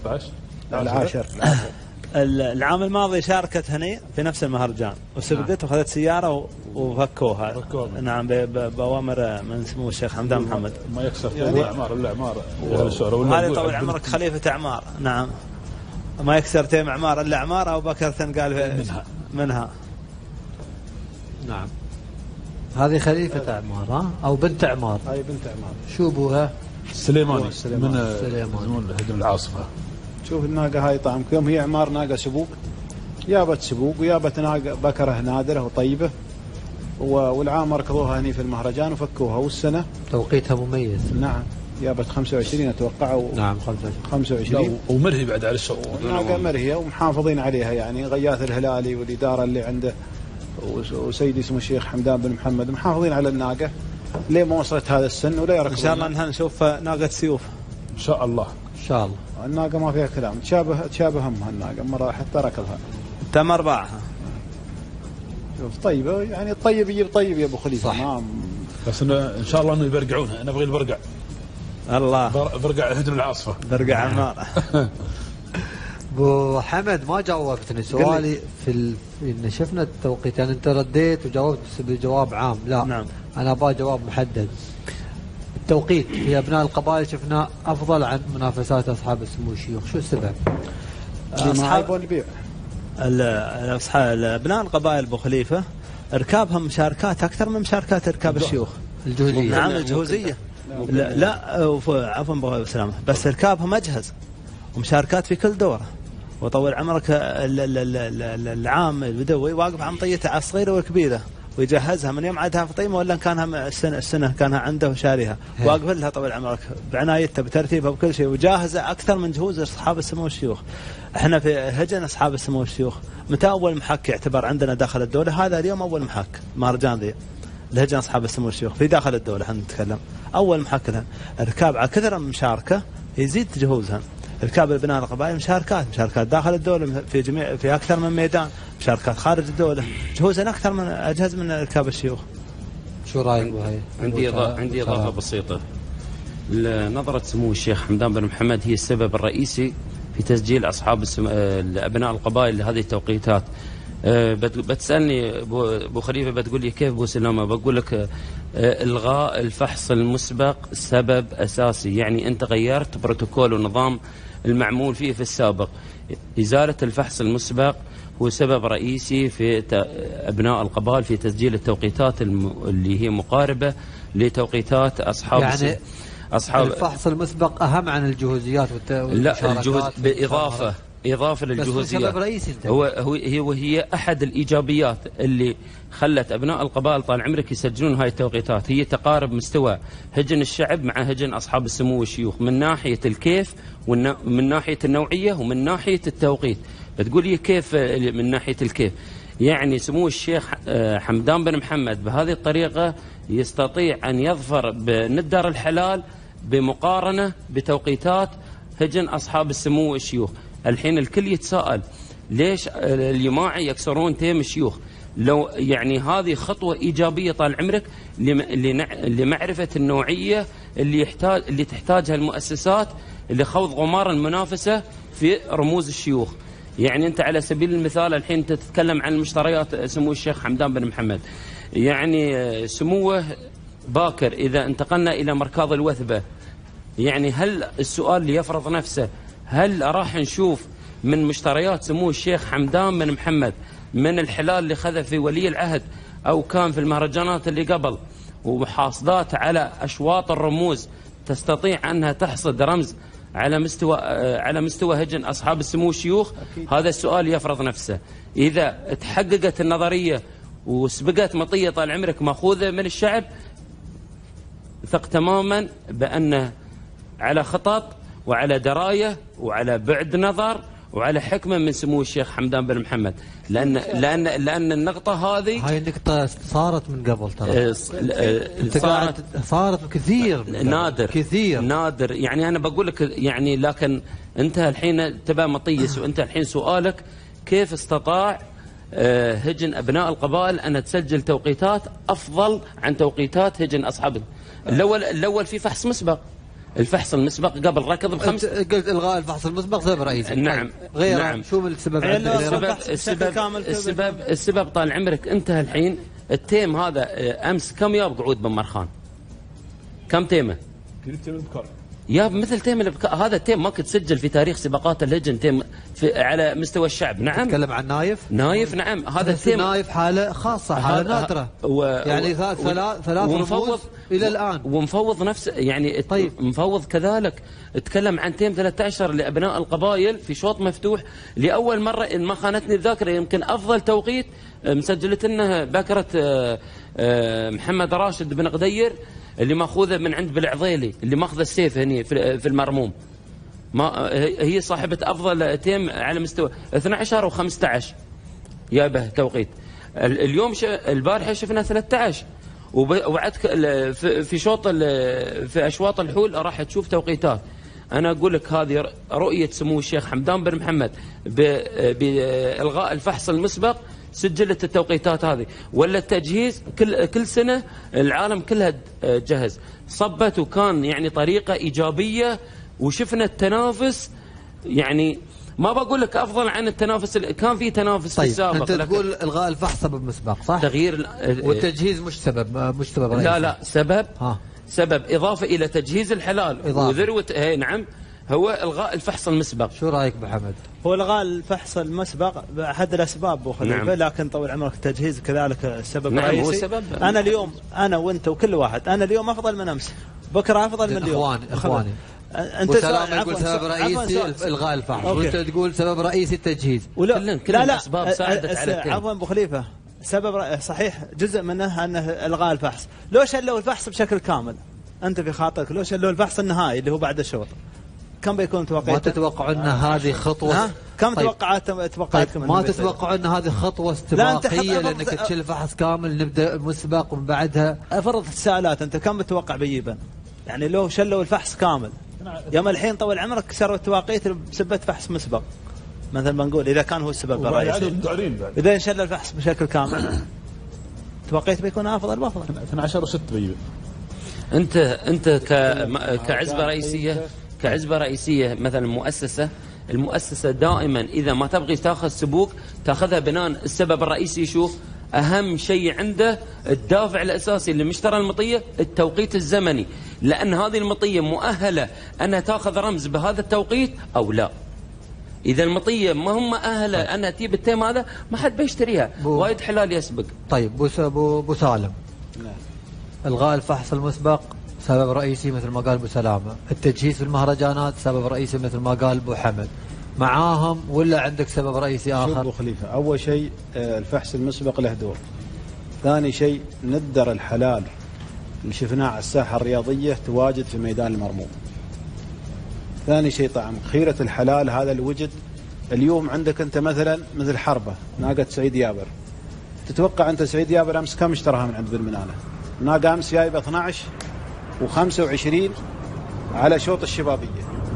العام الماضي شاركت هني في نفس المهرجان وسبقت وخذت سيارة وفكوها. نعم، بأوامر من سمو الشيخ حمدان محمد. ما يكسر الأعمار هذا طول عمرك خليفة أعمار. نعم، ما يكسر تيم أعمار إلا أعمار، أو بكر قال منها. نعم، هذه خليفة أعمار أو بنت أعمار. هاي بنت أعمار. شو أبوها؟ سليماني من هجن العاصفة. شوف الناقة هاي طعمك، يوم هي عمار ناقة سبوق، يابت سبوق ويابت ناقة بكرة نادرة وطيبة، والعام ركضوها هني في المهرجان وفكوها. والسنة توقيتها مميز. نعم، يابت 25 اتوقع. نعم 25 ومرهي بعد على الشوط. ناقة مرهية ومحافظين عليها، يعني غياث الهلالي والإدارة اللي عنده وسيدي سمو الشيخ حمدان بن محمد محافظين على الناقة ليه ما وصلت هذا السن ولا يركضون. إن شاء الله أنها نشوف ناقة سيوف إن شاء الله. إن شاء الله. الناقة ما فيها كلام، تشابه همها الناقة مرة حتى ركضها تم 4. شوف طيبة، يعني الطيب يجيب طيب يا أبو خليفة. صح. بس إن شاء الله إنه يبرقعونها، أنا أبغي البرقع. الله. برقع هجن العاصفة. برقع عمار. أبو حمد ما جاوبتني سؤالي إن شفنا التوقيت، يعني أنت رديت وجاوبت بجواب عام. لا نعم، أنا أبغى جواب محدد. التوقيت في أبناء القبائل شفنا أفضل عن منافسات أصحاب السمو الشيوخ، شو السبب؟ أصحاب البيع أبناء القبائل أبو خليفة ركابهم مشاركات أكثر من مشاركات ركاب الشيوخ الجهوزية. نعم الجهوزية. لا عفوا أبو سلامة، بس ركابهم أجهز ومشاركات في كل دورة وطول عمرك العام البدوي واقف عن طيته على الصغيره والكبيره ويجهزها من يوم عادها فطيمه ولا كانها السنه كانها عنده وشاريها واقف لها طول عمرك بعنايتها بترتيبها بكل شيء وجاهزه اكثر من جهوز اصحاب السمو والشيوخ. احنا في هجن اصحاب السمو والشيوخ متى اول محك يعتبر عندنا داخل الدوله؟ هذا اليوم اول محك مهرجان ذي لهجن اصحاب السمو والشيوخ في داخل الدوله. احنا نتكلم اول محك لها الركاب على كثر من مشاركه يزيد جهوزها. ركاب البناء القبائل مشاركات داخل الدولة في أكثر من ميدان، مشاركات خارج الدولة، جهوزا أكثر من أجهز من ركاب الشيوخ. شو رأيك بهاي؟ عندي إضافة بسيطة. نظرة سمو الشيخ حمدان بن محمد هي السبب الرئيسي في تسجيل أصحاب أبناء القبائل لهذه التوقيتات. بتسألني أبو خليفة بتقول لي كيف أبو سلامة؟ بقول لك إلغاء الفحص المسبق سبب أساسي، يعني أنت غيرت بروتوكول ونظام المعمول فيه في السابق. إزالة الفحص المسبق هو سبب رئيسي في أبناء القبائل في تسجيل التوقيتات اللي هي مقاربة لتوقيتات أصحاب يعني الفحص المسبق أهم عن الجهوزيات لا الجهوز إضافة للجهوزيات هي أحد الإيجابيات اللي خلت أبناء القبائل طال عمرك يسجلون هاي التوقيتات. هي تقارب مستوى هجن الشعب مع هجن أصحاب السمو والشيوخ من ناحية الكيف ومن ناحية النوعية ومن ناحية التوقيت. بتقول لي كيف من ناحية الكيف؟ يعني سمو الشيخ حمدان بن محمد بهذه الطريقة يستطيع أن يظفر بندر الحلال بمقارنة بتوقيتات هجن أصحاب السمو والشيوخ. الحين الكل يتساءل ليش الجماعة يكسرون تيم الشيوخ؟ لو يعني هذه خطوة إيجابية طال عمرك لمعرفة النوعية اللي تحتاجها المؤسسات لخوض غمار المنافسة في رموز الشيوخ. يعني أنت على سبيل المثال الحين تتكلم عن المشتريات سمو الشيخ حمدان بن محمد، يعني سموه باكر إذا انتقلنا إلى مركز الوثبة، يعني هل السؤال اللي يفرض نفسه هل راح نشوف من مشتريات سمو الشيخ حمدان بن محمد من الحلال اللي خذ في ولي العهد أو كان في المهرجانات اللي قبل ومحاصدات على أشواط الرموز تستطيع أنها تحصد رمز على مستوى هجن أصحاب السمو والشيوخ؟ هذا السؤال يفرض نفسه. إذا تحققت النظرية وسبقت مطية طال عمرك مأخوذة من الشعب، ثق تماما بأنه على خطط وعلى دراية وعلى بعد نظر وعلى حكمة من سمو الشيخ حمدان بن محمد، لأن النقطة هاي النقطة صارت من قبل ترى صارت كثير نادر. يعني أنا بقول لك يعني لكن أنت الحين تبى مطيس، وأنت الحين سؤالك كيف استطاع هجن أبناء القبائل أن تسجل توقيتات أفضل عن توقيتات هجن أصحاب الأول في فحص مسبق. الفحص المسبق قبل ركض بخمس، قلت الغاء الفحص المسبق سبب رئيسي. نعم غير نعم. شو من السبب؟ السبب طال عمرك انتهى الحين التيم هذا امس كم ياب قعود بمرخان؟ كم تيمه؟ ياب مثل تيم هذا التيم ما كنت تسجل في تاريخ سباقات الهجن تيم على مستوى الشعب. نعم تتكلم عن نايف نعم. هذا التيم نايف حالة خاصة، حالة نادرة يعني ثلاث رموز إلى الآن ومفوض نفسه يعني. طيب مفوض كذلك تكلم عن تيم 13 لأبناء القبائل في شوط مفتوح لأول مرة إن ما خانتني الذاكرة. يمكن أفضل توقيت مسجلت لنا باكرة محمد راشد بن غدير اللي ماخوذه من عند بالعضيلي اللي ماخذ السيف هني في المرموم. ما هي صاحبة أفضل تيم على مستوى 12 و15 يابه توقيت. اليوم البارحة شفنا 13 وبعد في شوط في أشواط الحول راح تشوف توقيتات. أنا أقول لك هذه رؤية سمو الشيخ حمدان بن محمد بإلغاء الفحص المسبق سجلت التوقيتات هذه، ولا التجهيز كل سنة العالم كلها جهز صبت وكان يعني طريقة إيجابية وشفنا التنافس. يعني ما بقول لك أفضل عن التنافس كان في تنافس في السابق. أنت تقول إلغاء الفحص سبب مسبق صح؟ تغيير والتجهيز مش سبب رئيسي. لا سبب إضافة إلى تجهيز الحلال وذروة نعم هو إلغاء الفحص المسبق. شو رأيك محمد؟ هو إلغاء الفحص المسبق أحد الأسباب أبو خليفة. نعم. لكن طول عمرك التجهيز كذلك السبب نعم رئيسي. سبب. أنا اليوم أنا وأنت وكل واحد أنا اليوم أفضل من أمس، بكرة أفضل من اليوم. إخواني انت سلام يقول سبب رئيسي الغاء الفحص، وانت تقول سبب رئيسي التجهيز. كل الاسباب ساعدت على التجهيز. عفوا ابو خليفه، سبب صحيح جزء منه انه الغاء الفحص. لو شلوا الفحص بشكل كامل انت في خاطرك، لو شلوا الفحص النهائي اللي هو بعد الشوط، كم بيكون توقيته؟ ما تتوقعون ان هذه خطوه؟ كم توقعاتكم؟ ما تتوقعون ان هذه خطوه استباقيه لانك تشيل فحص كامل نبدا مسبق ومن بعدها؟ افرض تساؤلات، انت كم تتوقع بيجيبا؟ يعني لو شلوا الفحص كامل يوم الحين طول عمرك كسروا التواقيت بسبه فحص مسبق مثلا، بنقول اذا كان هو السبب الرئيسي، اذا انشل الفحص بشكل كامل توقيت بيكون افضل بافضل. 12 و6 بيجيب. انت كعزبه رئيسيه مثلا المؤسسه دائما اذا ما تبغي تاخذ سبوق تاخذها بناء السبب الرئيسي. شو اهم شيء عنده؟ الدافع الاساسي اللي مشترى المطيه، التوقيت الزمني، لان هذه المطيه مؤهله انها تاخذ رمز بهذا التوقيت او لا. اذا المطيه ما هم مؤهله انها تجيب التيم هذا ما حد بيشتريها، وايد حلال يسبق. طيب ابو سالم، الغاء الفحص المسبق سبب رئيسي مثل ما قال ابو سلامه، التجهيز في المهرجانات سبب رئيسي مثل ما قال ابو حمد، معاهم ولا عندك سبب رئيسي اخر؟ شوف ابو خليفه، اول شيء الفحص المسبق له دور. ثاني شيء ندر الحلال اللي شفناه على الساحه الرياضيه تواجد في ميدان المرموم. ثاني شيء طعم خيره الحلال هذا الوجد. اليوم عندك انت مثلا مثل حربه ناقه سعيد يابر، تتوقع انت سعيد يابر امس كم اشتراها من عند بالمنانه؟ ناقه امس جايبه 12 و25 على شوط الشبابيه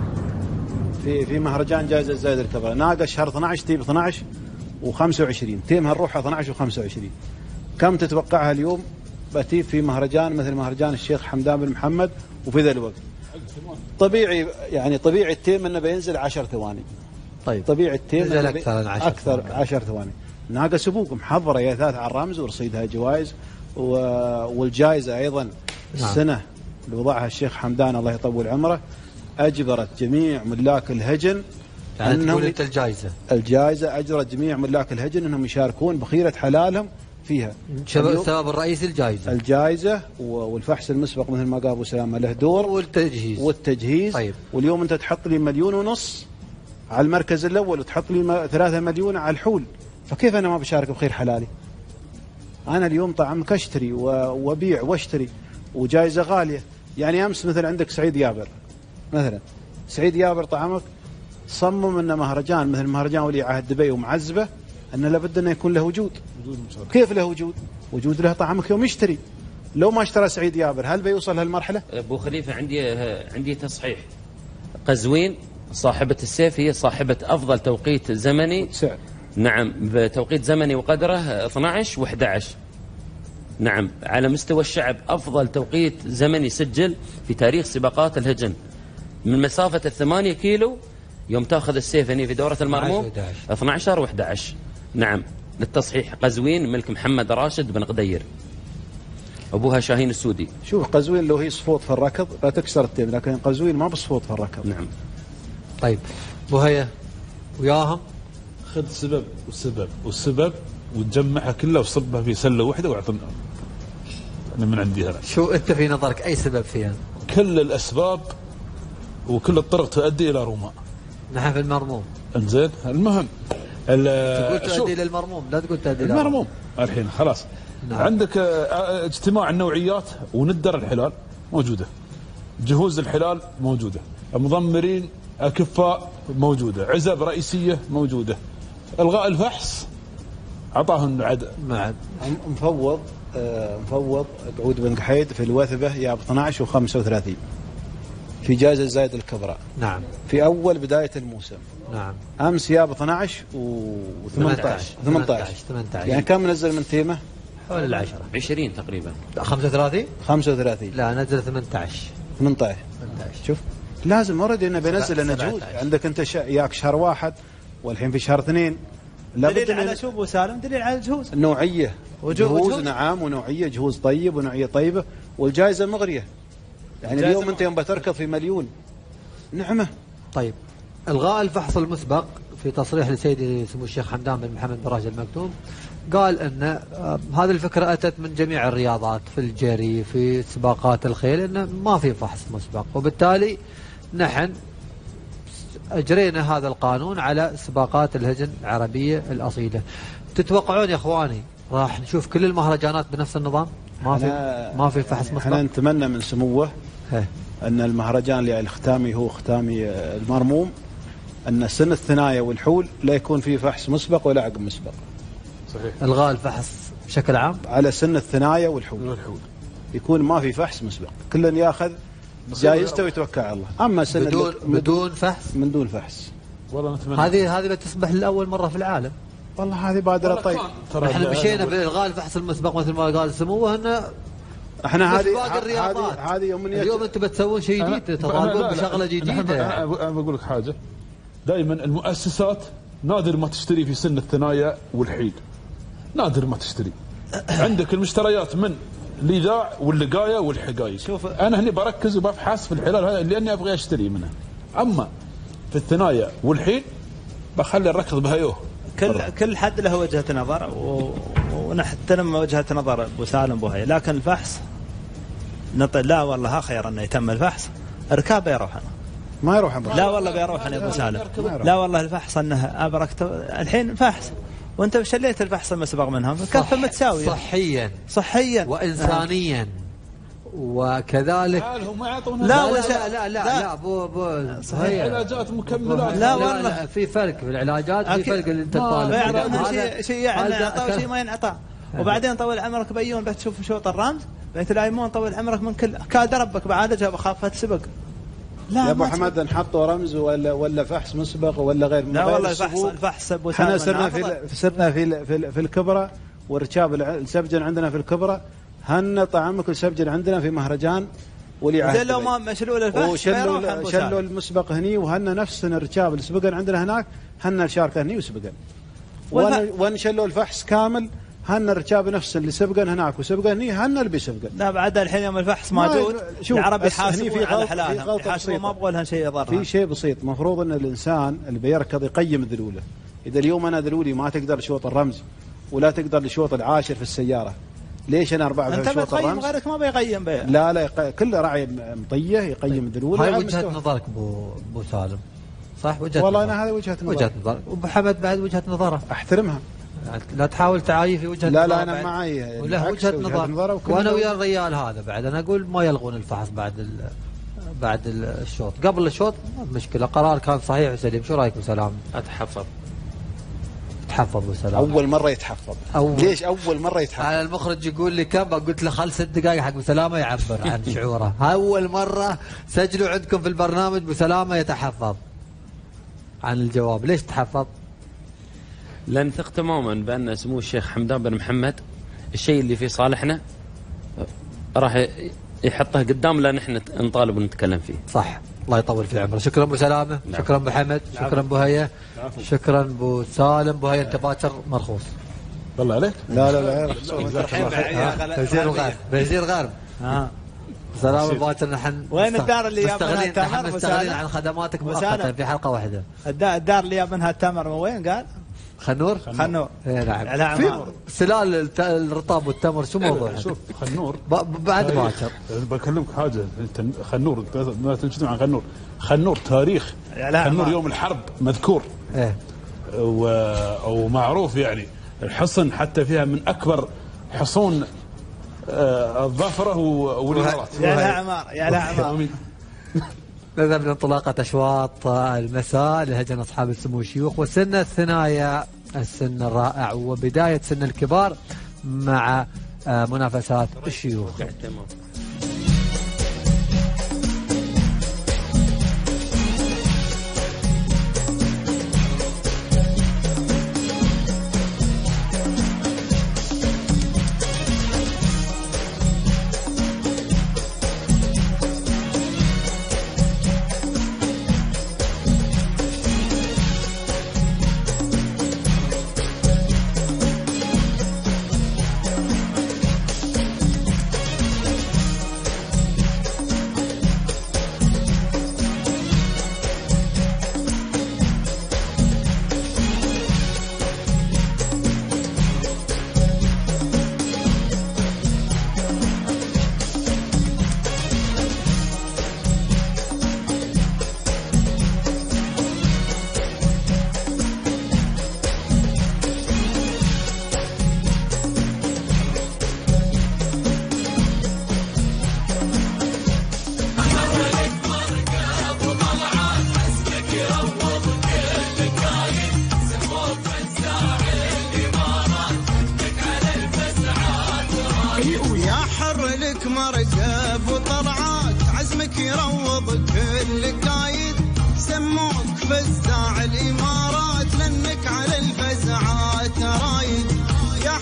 في مهرجان جائزه زايد الكبرى. ناقه شهر 12 تجيب 12 و25، تيمها نروح 12 و25. كم تتوقعها اليوم بتجيب في مهرجان مثل مهرجان الشيخ حمدان بن محمد وفي ذا الوقت؟ طبيعي يعني طبيعي التيم انه بينزل 10 ثواني. طيب طبيعي التيم اكثر 10 ثواني. ناقه سبوق محضره ياثات على الرمز ورصيدها جوائز، والجائزه ايضا السنه اللي وضعها الشيخ حمدان الله يطول عمره اجبرت جميع ملاك الهجن، يعني تقول انت الجائزه اجبرت جميع ملاك الهجن انهم يشاركون بخيره حلالهم فيها. السبب الرئيسي الجائزه والفحص المسبق مثل ما قال ابو سلامه له دور، والتجهيز. طيب. واليوم انت تحط لي 1.5 مليون على المركز الاول وتحط لي 3 مليون على الحول، فكيف انا ما بشارك بخير حلالي؟ انا اليوم طعمك اشتري وابيع واشتري وجائزه غاليه. يعني امس مثلا عندك سعيد يابر، مثلا سعيد يابر طعمك صمم ان مهرجان مثل مهرجان ولي عهد دبي ومعزبه ان لابد انه يكون له وجود. كيف له وجود؟ وجود له طعمك يوم يشتري. لو ما اشترى سعيد يابر هل بيوصل هالمرحله؟ ابو خليفه عندي تصحيح. قزوين صاحبه السيف هي صاحبه افضل توقيت زمني. سعر. نعم، بتوقيت زمني وقدره 12 و11. نعم، على مستوى الشعب أفضل توقيت زمني سجل في تاريخ سباقات الهجن من مسافة 8 كيلو يوم تأخذ السيف هنا في دورة المرموم 12 و11. نعم، للتصحيح قزوين ملك محمد راشد بن غدير، أبوها شاهين السودي. شوف قزوين لو هي صفوت في الركض لا تكسر التيم، لكن قزوين ما بصفوت في الركض. نعم. طيب بوهية وياهم خذ سبب والسبب وتجمعها كلها وصبها في سله واحده واعطنا من عندي هنا. شو انت في نظرك اي سبب فيها؟ كل الاسباب وكل الطرق تؤدي الى روما. نحن في المرموم. انزين المهم تقول تؤدي الى المرموم، لا تقول تؤدي الى المرموم. الحين خلاص. نعم. عندك اجتماع النوعيات وندر الحلال موجوده، جهوز الحلال موجوده، مضمرين اكفاء موجوده، عزب رئيسيه موجوده. الغاء الفحص اعطاهم عد مفوض قعود بن قحيد في الوثبه يا ب 12 و35 في جائزه زايد الكبرى. نعم. في اول بدايه الموسم. نعم. امس يا ب 12 و18 يعني كم نزل من تيمه؟ حول 20 تقريبا. 35 لا نزل 18. شوف لازم ورد انه بينزل انه جهود. عندك انت ياك شهر 1 والحين في شهر 2. دليل على شو ابو سالم؟ دليل على الجهوز. النوعيه جهوز. نعم، ونوعيه جهوز طيب ونوعيه طيبه والجائزه مغريه. يعني اليوم انت يوم بتركض في مليون نعمه. طيب الغاء الفحص المسبق في تصريح لسيدي سمو الشيخ حمدان بن محمد بن راشد المكتوم قال ان هذه الفكره اتت من جميع الرياضات، في الجري في سباقات الخيل، انه ما في فحص مسبق، وبالتالي نحن أجرينا هذا القانون على سباقات الهجن العربية الأصيلة. تتوقعون يا إخواني راح نشوف كل المهرجانات بنفس النظام؟ ما في فحص مسبق؟ احنا نتمنى من سموه أن المهرجان اللي الختامي هو ختامي المرموم، أن سن الثنايا والحول لا يكون فيه فحص مسبق ولا عقب مسبق. صحيح. إلغاء الفحص بشكل عام على سن الثنايا والحول يكون ما في فحص مسبق، كل ياخذ جايزته ويتوكل على الله. أما سن بدون فحص، من دون فحص، والله نتمنى هذه بتصبح لأول مرة في العالم. والله هذه بادرة طيب. احنا مشينا بإلغاء الفحص المسبق مثل ما قال سموه، أن احنا هذه اليوم انتم بتسوون شيء جديد، تطالبون بشغله جديده. انا بقول لك حاجه، دائما المؤسسات نادر ما تشتري في سن الثنايا والحيل، نادر ما تشتري. عندك المشتريات من الايذاع واللقايه والحقايق. شوف انا هني بركز وببحث في الحلال هذا لاني ابغى اشتري منها، اما في الثنايا والحيل بخلي الركض بهيوه. كل حد له وجهه نظر ونحترم وجهه نظر ابو سالم بوهي، لكن الفحص لا والله خير انه يتم الفحص. ركابه يروح أنا. ما يروح لا والله بيروح يا ابو سالم. لا والله الفحص انه ابركت الحين فحص وانت شليت الفحص المسبق منهم كفه متساويه صحيا وانسانيا وكذلك. لا صحيح. علاجات مكملات. لا والله في فرق في العلاجات، في فرق اللي انت طالب هذا شيء يعني يعطى وشيء ما ينعطى. وبعدين طول عمرك بيوم بتشوف شوط الرمز بتلاقيمون طول عمرك من كل كاد ربك بعالجها بخافة سبق. لا يا ابو حمد نحطوا رمز ولا فحص مسبق ولا غير. لا والله الفحص ابو احنا صرنا في الكبرى وركاب السبجن عندنا في الكبرى، هن طعمك السبجن عندنا في مهرجان ولي عهد. لو ما مشلول الفحص شلوا المسبق هني، وهن نفس الركاب اللي سبقن عندنا هناك هن الشاركه هني وسبقن. ونشلوا الفحص كامل، هن الركاب نفس اللي سبقن هناك وسبقن هني هن اللي بيسبقن. لا بعد الحين يوم الفحص موجود العرب يحاسبون على حلالهم، يحاسبون ما ابغى لهم شيء يضرهم. في شيء بسيط، مفروض ان الانسان اللي بيركض يقيم ذلوله. اذا اليوم انا ذلولي ما تقدر شوط الرمز ولا تقدر لشوط العاشر في السياره، ليش انا اربعه في شوط الرمز؟ انت غيرك ما بيقيم بيه. لا كل راعي مطيه يقيم ذلوله. هاي وجهه نظرك ابو سالم، صح؟ وجهه والله انا هذه وجهه نظري. وابو حمد بعد وجهه نظره احترمها. لا تحاول تعايي في وجهه نظر. لا انا معي وله وجهه نظر. وانا ويا الرجال هذا بعد انا اقول ما يلغون الفحص بعد الشوط. قبل الشوط مشكله، قرار كان صحيح وسليم. شو رايك بسلام؟ تحفظ وسلام. اول مره يتحفظ. ليش اول مره يتحفظ؟ على المخرج يقول لي كم، قلت له خل 6 دقائق حق بسلامه يعبر عن شعوره. اول مره سجلوا عندكم في البرنامج بسلامه يتحفظ عن الجواب. ليش تحفظ؟ لأن ثق تماما بأن سمو الشيخ حمدان بن محمد الشيء اللي في صالحنا راح يحطه قدام لا نحن نطالب ونتكلم فيه. صح. الله يطول في عمره. شكرا ابو سلامه. نعم. شكرا ابو حمد. شكرا ابو هيا. شكرا ابو سالم. ابو هيا انت باكر مرخوص. والله عليك. لا بيزير غرب. سلام باكر. نحن وين الدار اللي جابنها التمر؟ مستغلين عن خدماتك مؤقتا في حلقه واحده. الدار اللي جابنها التمر وين قال؟ خنور. ايه نعم. في سلال الرطاب والتمر شو موضوع؟ شوف خنور بعد باكر بكلمك حاجه. خنور ما تنشدوا عن خنور تاريخ. خنور يوم الحرب مذكور. ومعروف يعني الحصن حتى فيها من اكبر حصون الظفره والامارات. يا عمار نذهب لانطلاقة أشواط المساء لهجن أصحاب السمو الشيوخ وسن الثنايا، السن الرائع وبداية سن الكبار مع منافسات الشيوخ.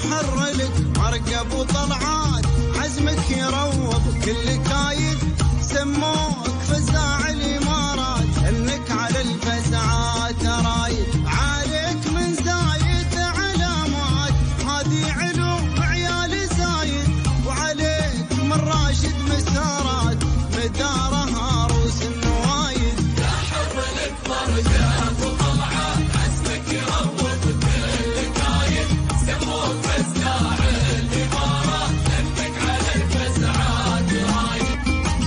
حر لك مرقب وطلعات عزمك يروض كل كايد سموك فزاع الامارات انك على الفزعات رايد عليك من زايد علامات هذه علوم عيال زايد وعليك من راشد مسارات مدارها عروس النوايد يا حر لك مرقب وطلعات عزمك يروض كل كايد سموك فزاع الامارات انك على الفزعات رايد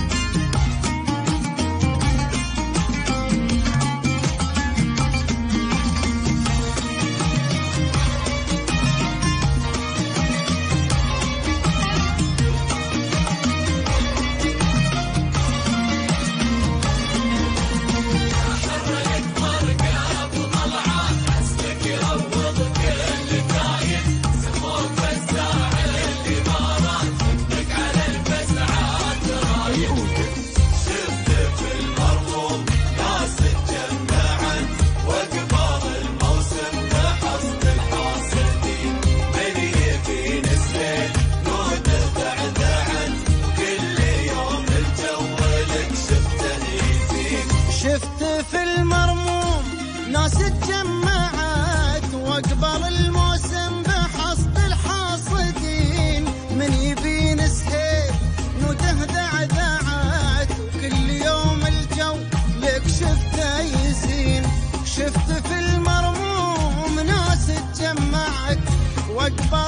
شفت في المرموم ناس تجمعت واقبل الموسم بحصد الحاصدين من يبين سهيل نوده ذعذعت وكل يوم الجو لك شفته يزين شفت في المرموم ناس تجمعت واقبل